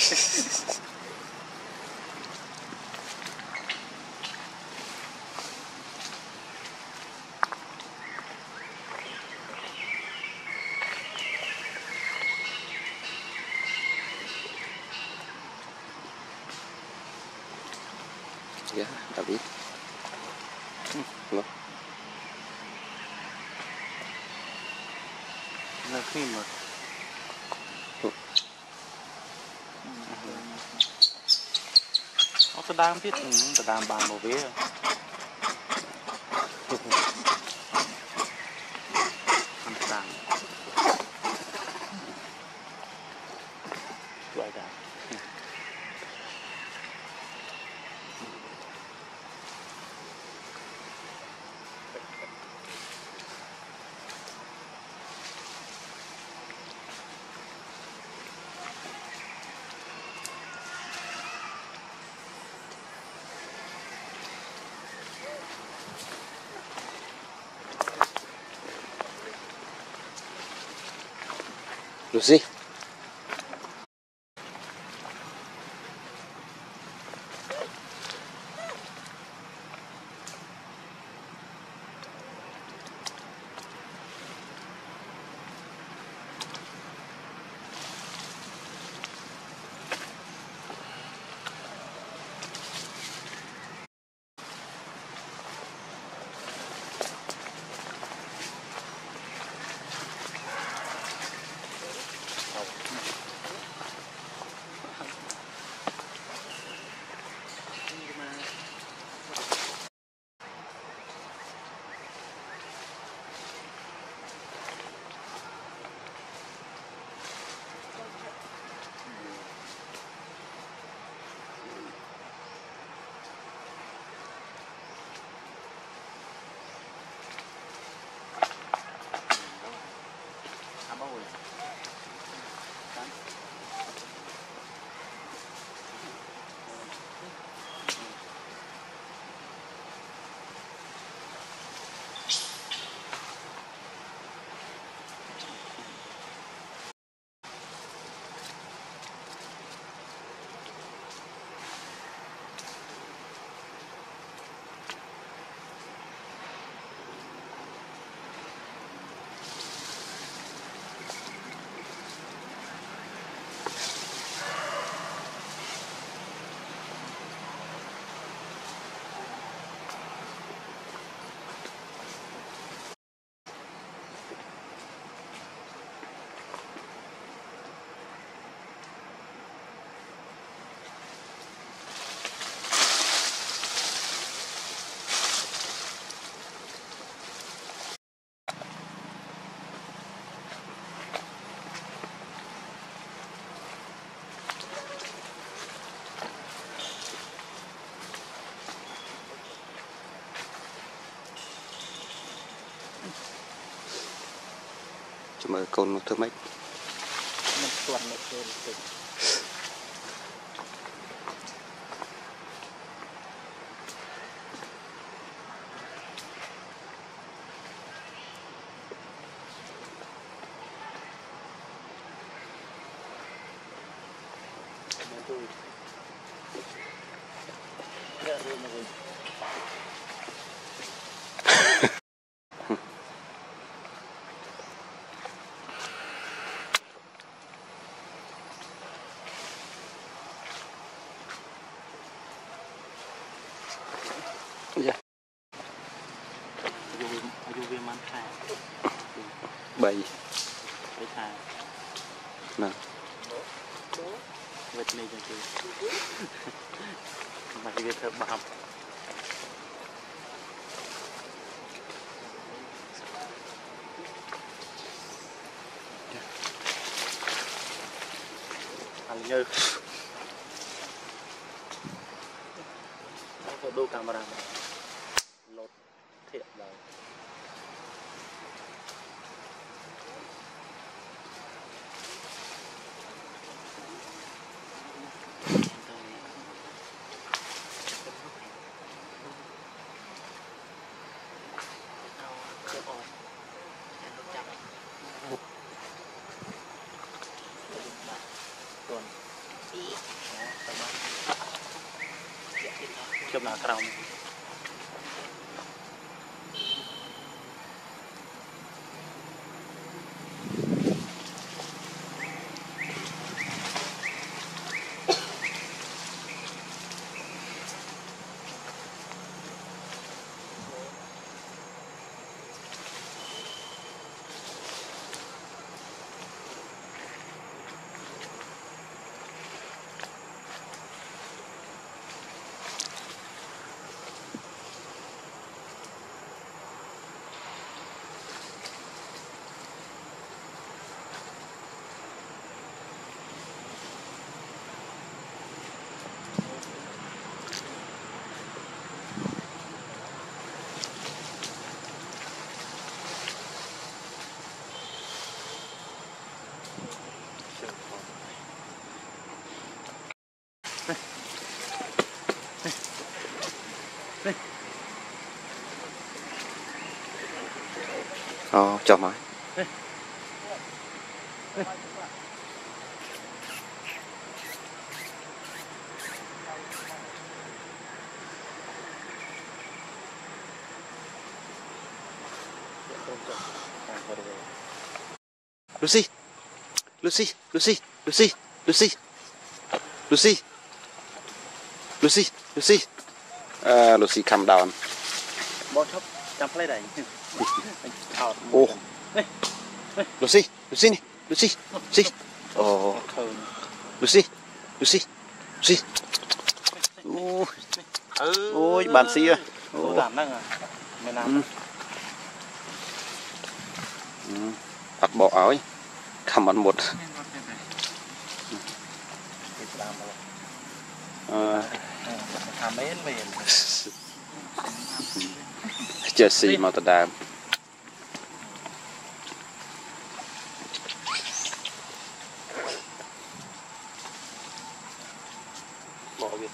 dạ đã biết là khi mà nó sẽ đang thiết sẽ đang bàn một vế đang vậy đã Lucy mở con nó thơm mấy mình tuần một cái bảy nè vết này cho chị mà chị biết thợ bám ăn như có đô camera lột thiệt là chụp là cầu cho mày Lucy Lucy Lucy Lucy Lucy Lucy Lucy Lucy Lucy come down bó chốc chăm lấy đây ô Lucy Lucy nè Lucy Lucy oh Lucy Lucy Lucy ôi bạn xí à giảm năng à mày làm bắt bỏ áo ấy cầm ăn một làm mấy về chờ xì mà tao đàm bỏ việc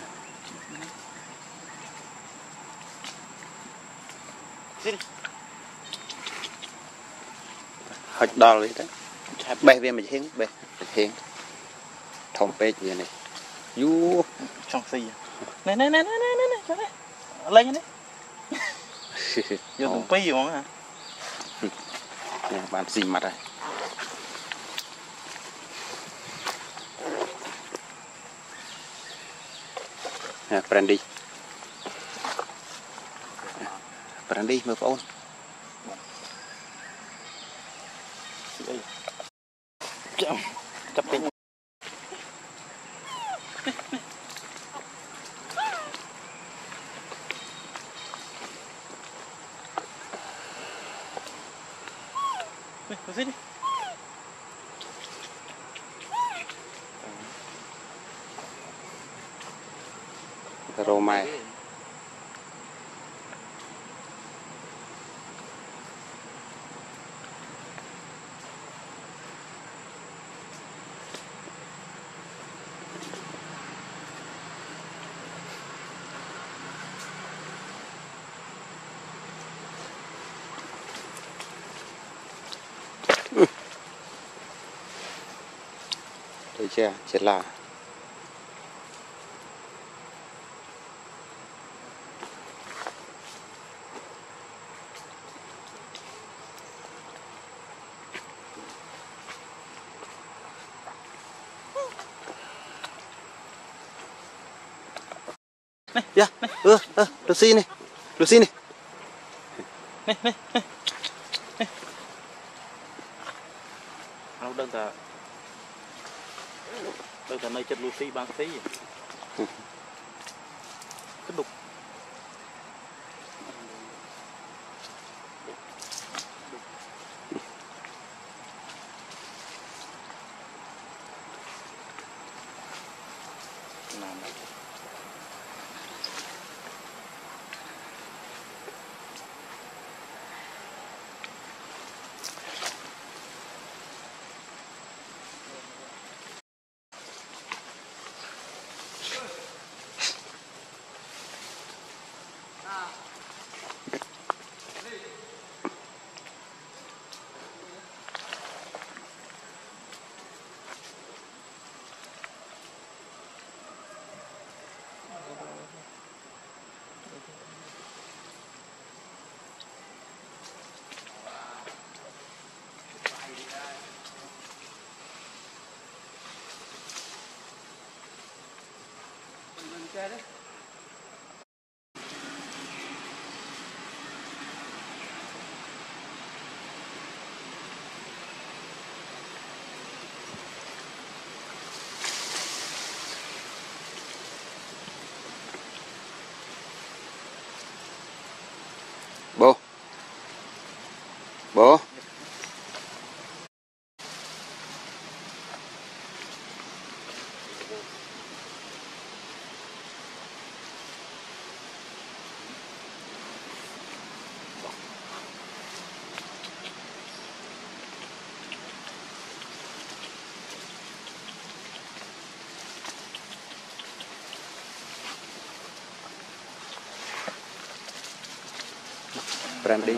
xin hơi đo đấy đấy bay về mình hiến bay hiến thông page gì này du trong xì này này này này này này cho đây lên đấy giờ tụi pi gì mà bạn xì mặt này Brandy Brandy mơ phone chập pin đi rô mai thấy chưa chết là này ya này Lucy này Lucy này nó đơn ta nơi chân Lucy băng tí cái đục bố bố branding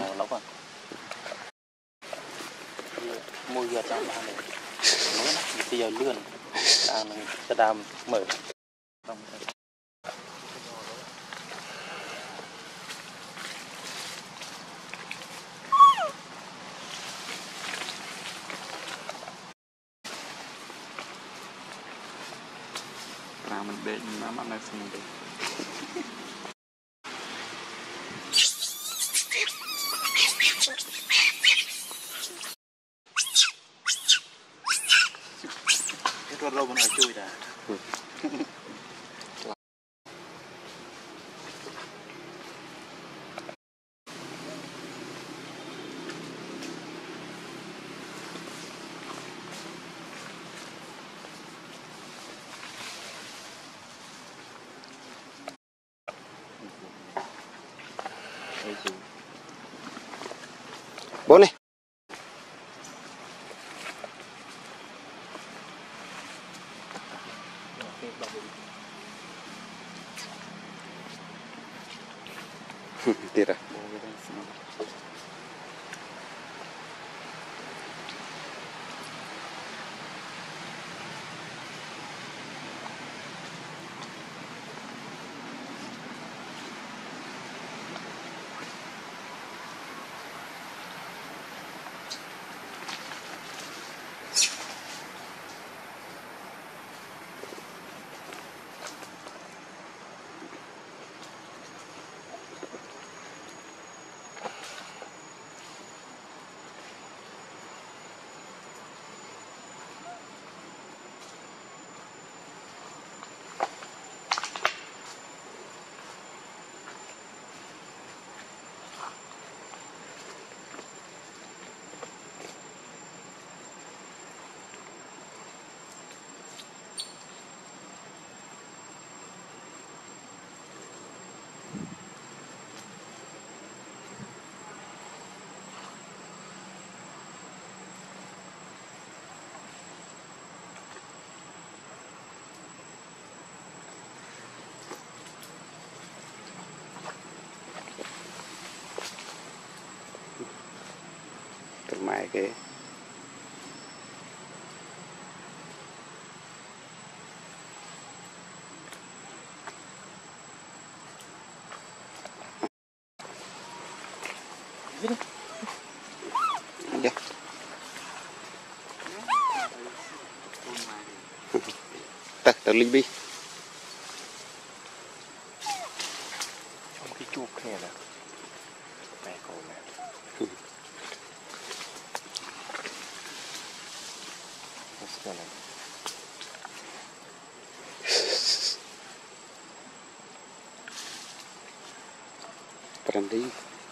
môi giờ trong ba này bây giờ lươn đangจะดำmở mình bên nó mà nó không được cái rô bên ngoài chui ra bố này tiệt à thoải mái cái tật tật ly bi trong cái chuột này nè mẹ con nè Brandy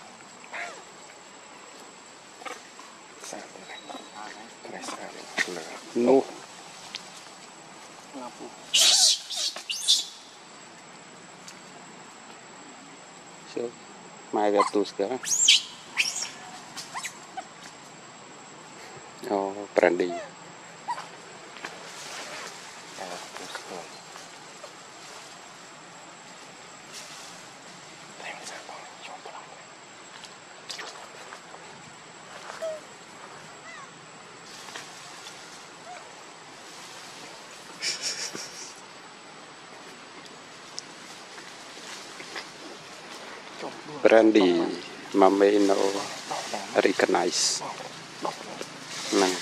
no so mai gặp tụi sekarang oh Brandy Brandy mame no recognize nang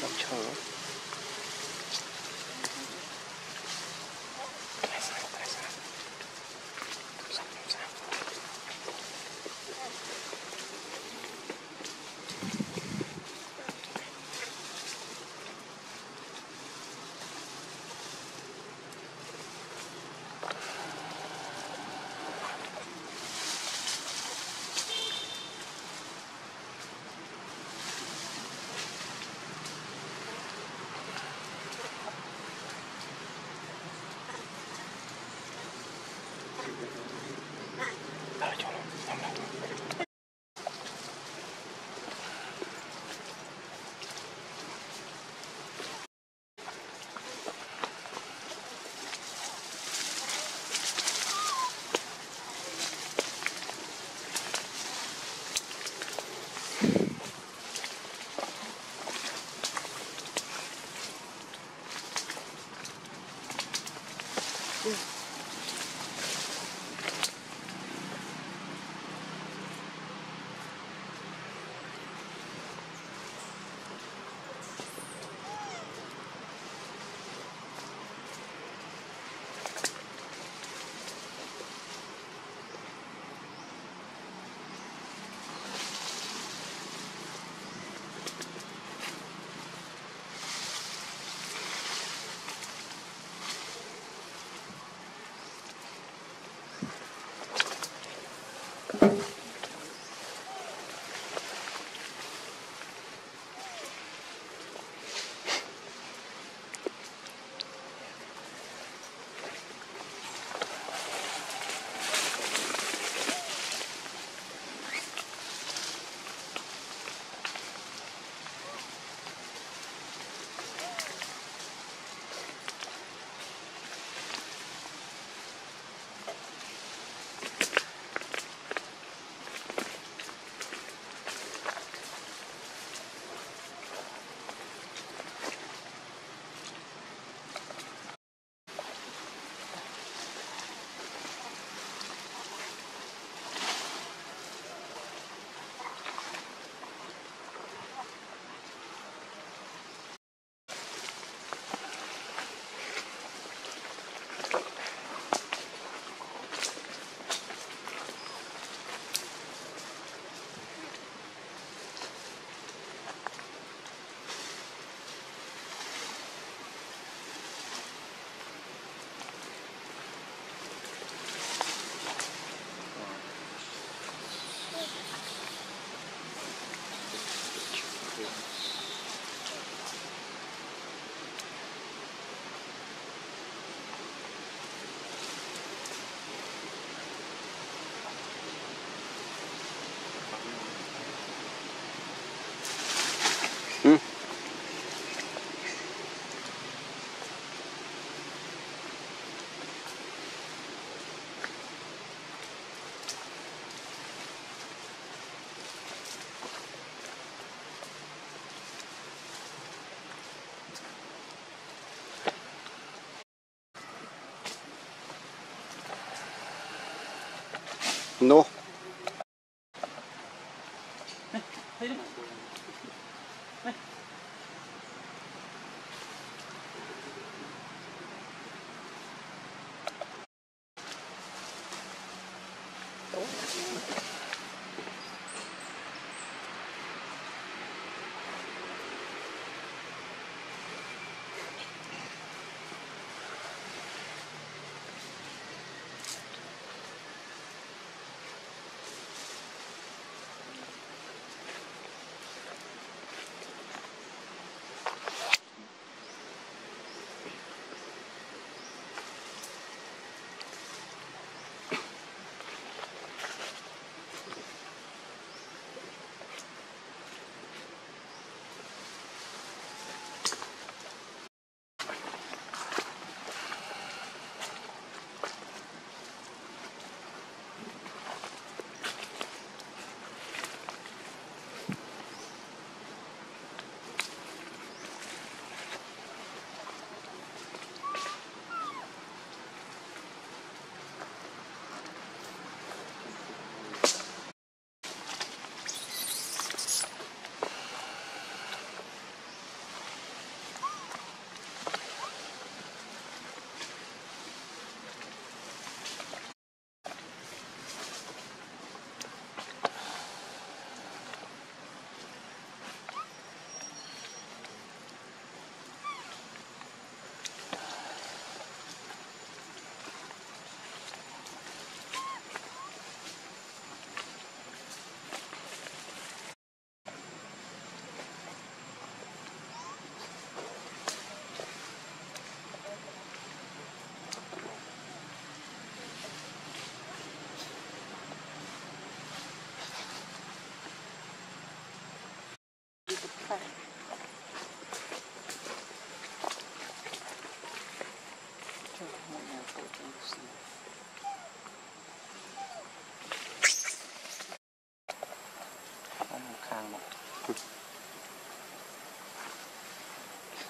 no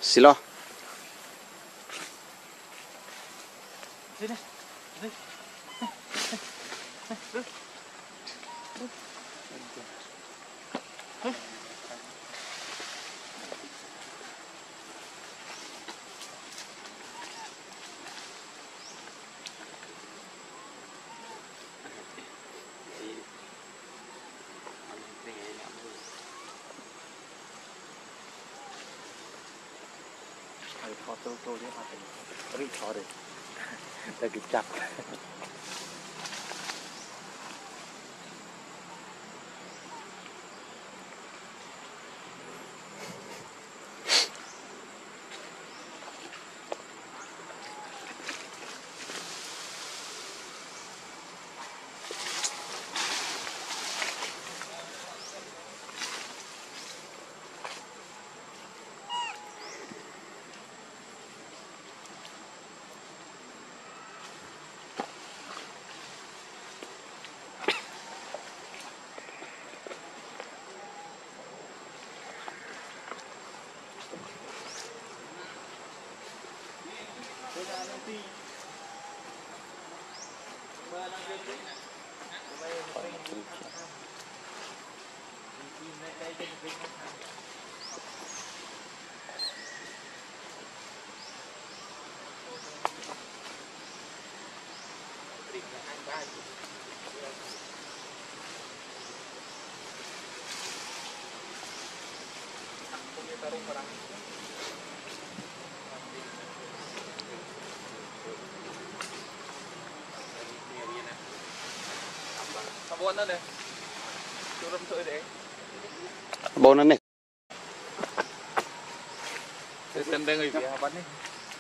xí lo thọ tôi đấy mà phải rít thọ được để bị chặt Bốn đó này, chú râm thôi đấy. bốn nữa này Tên đây người Việt bắn đi.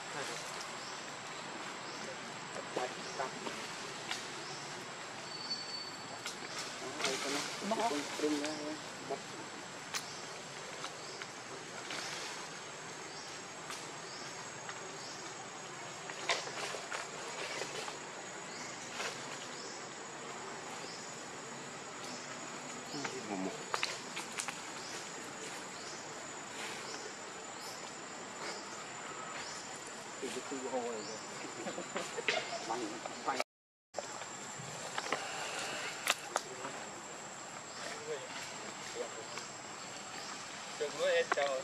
Đừng có em chờ.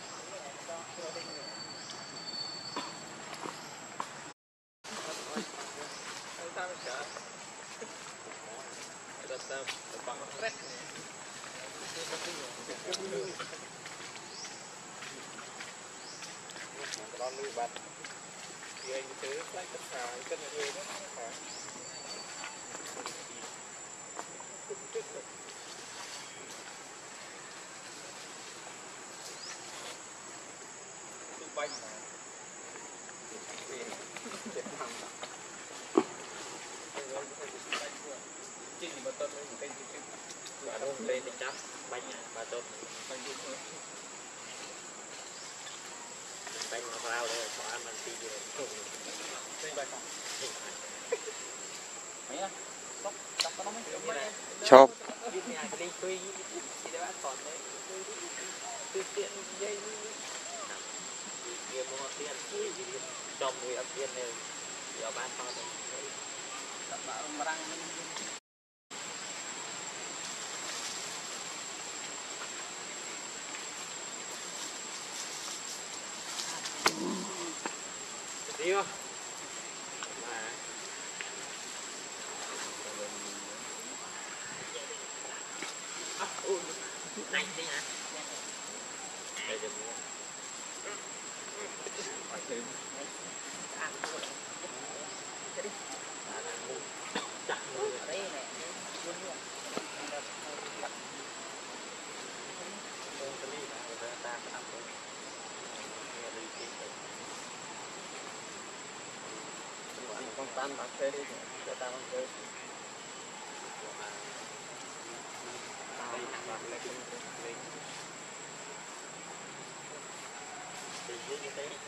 Con nuôi bạch thì anh cứ lấy tất cả cái này về đó phải tu banh mà chết thằng chỉ mà tôi lấy một cái gì mà đâu lên thì chắc banh mà tôi banh đi thôi banh nó vào đây có ăn tí gì đây banh mấy á sóc đặt nó mấy ชอบ đi nhà đi tuy thì đã còn đấy tuy tiện dây kia mua tiền trong người ăn tiền này giờ bán sao đấy đặt bảo mà đang đi không này đi hả đây giờ mua phải thêm ăn chặt người ở đây này con tan bạc thế đi để ta ăn chơi đây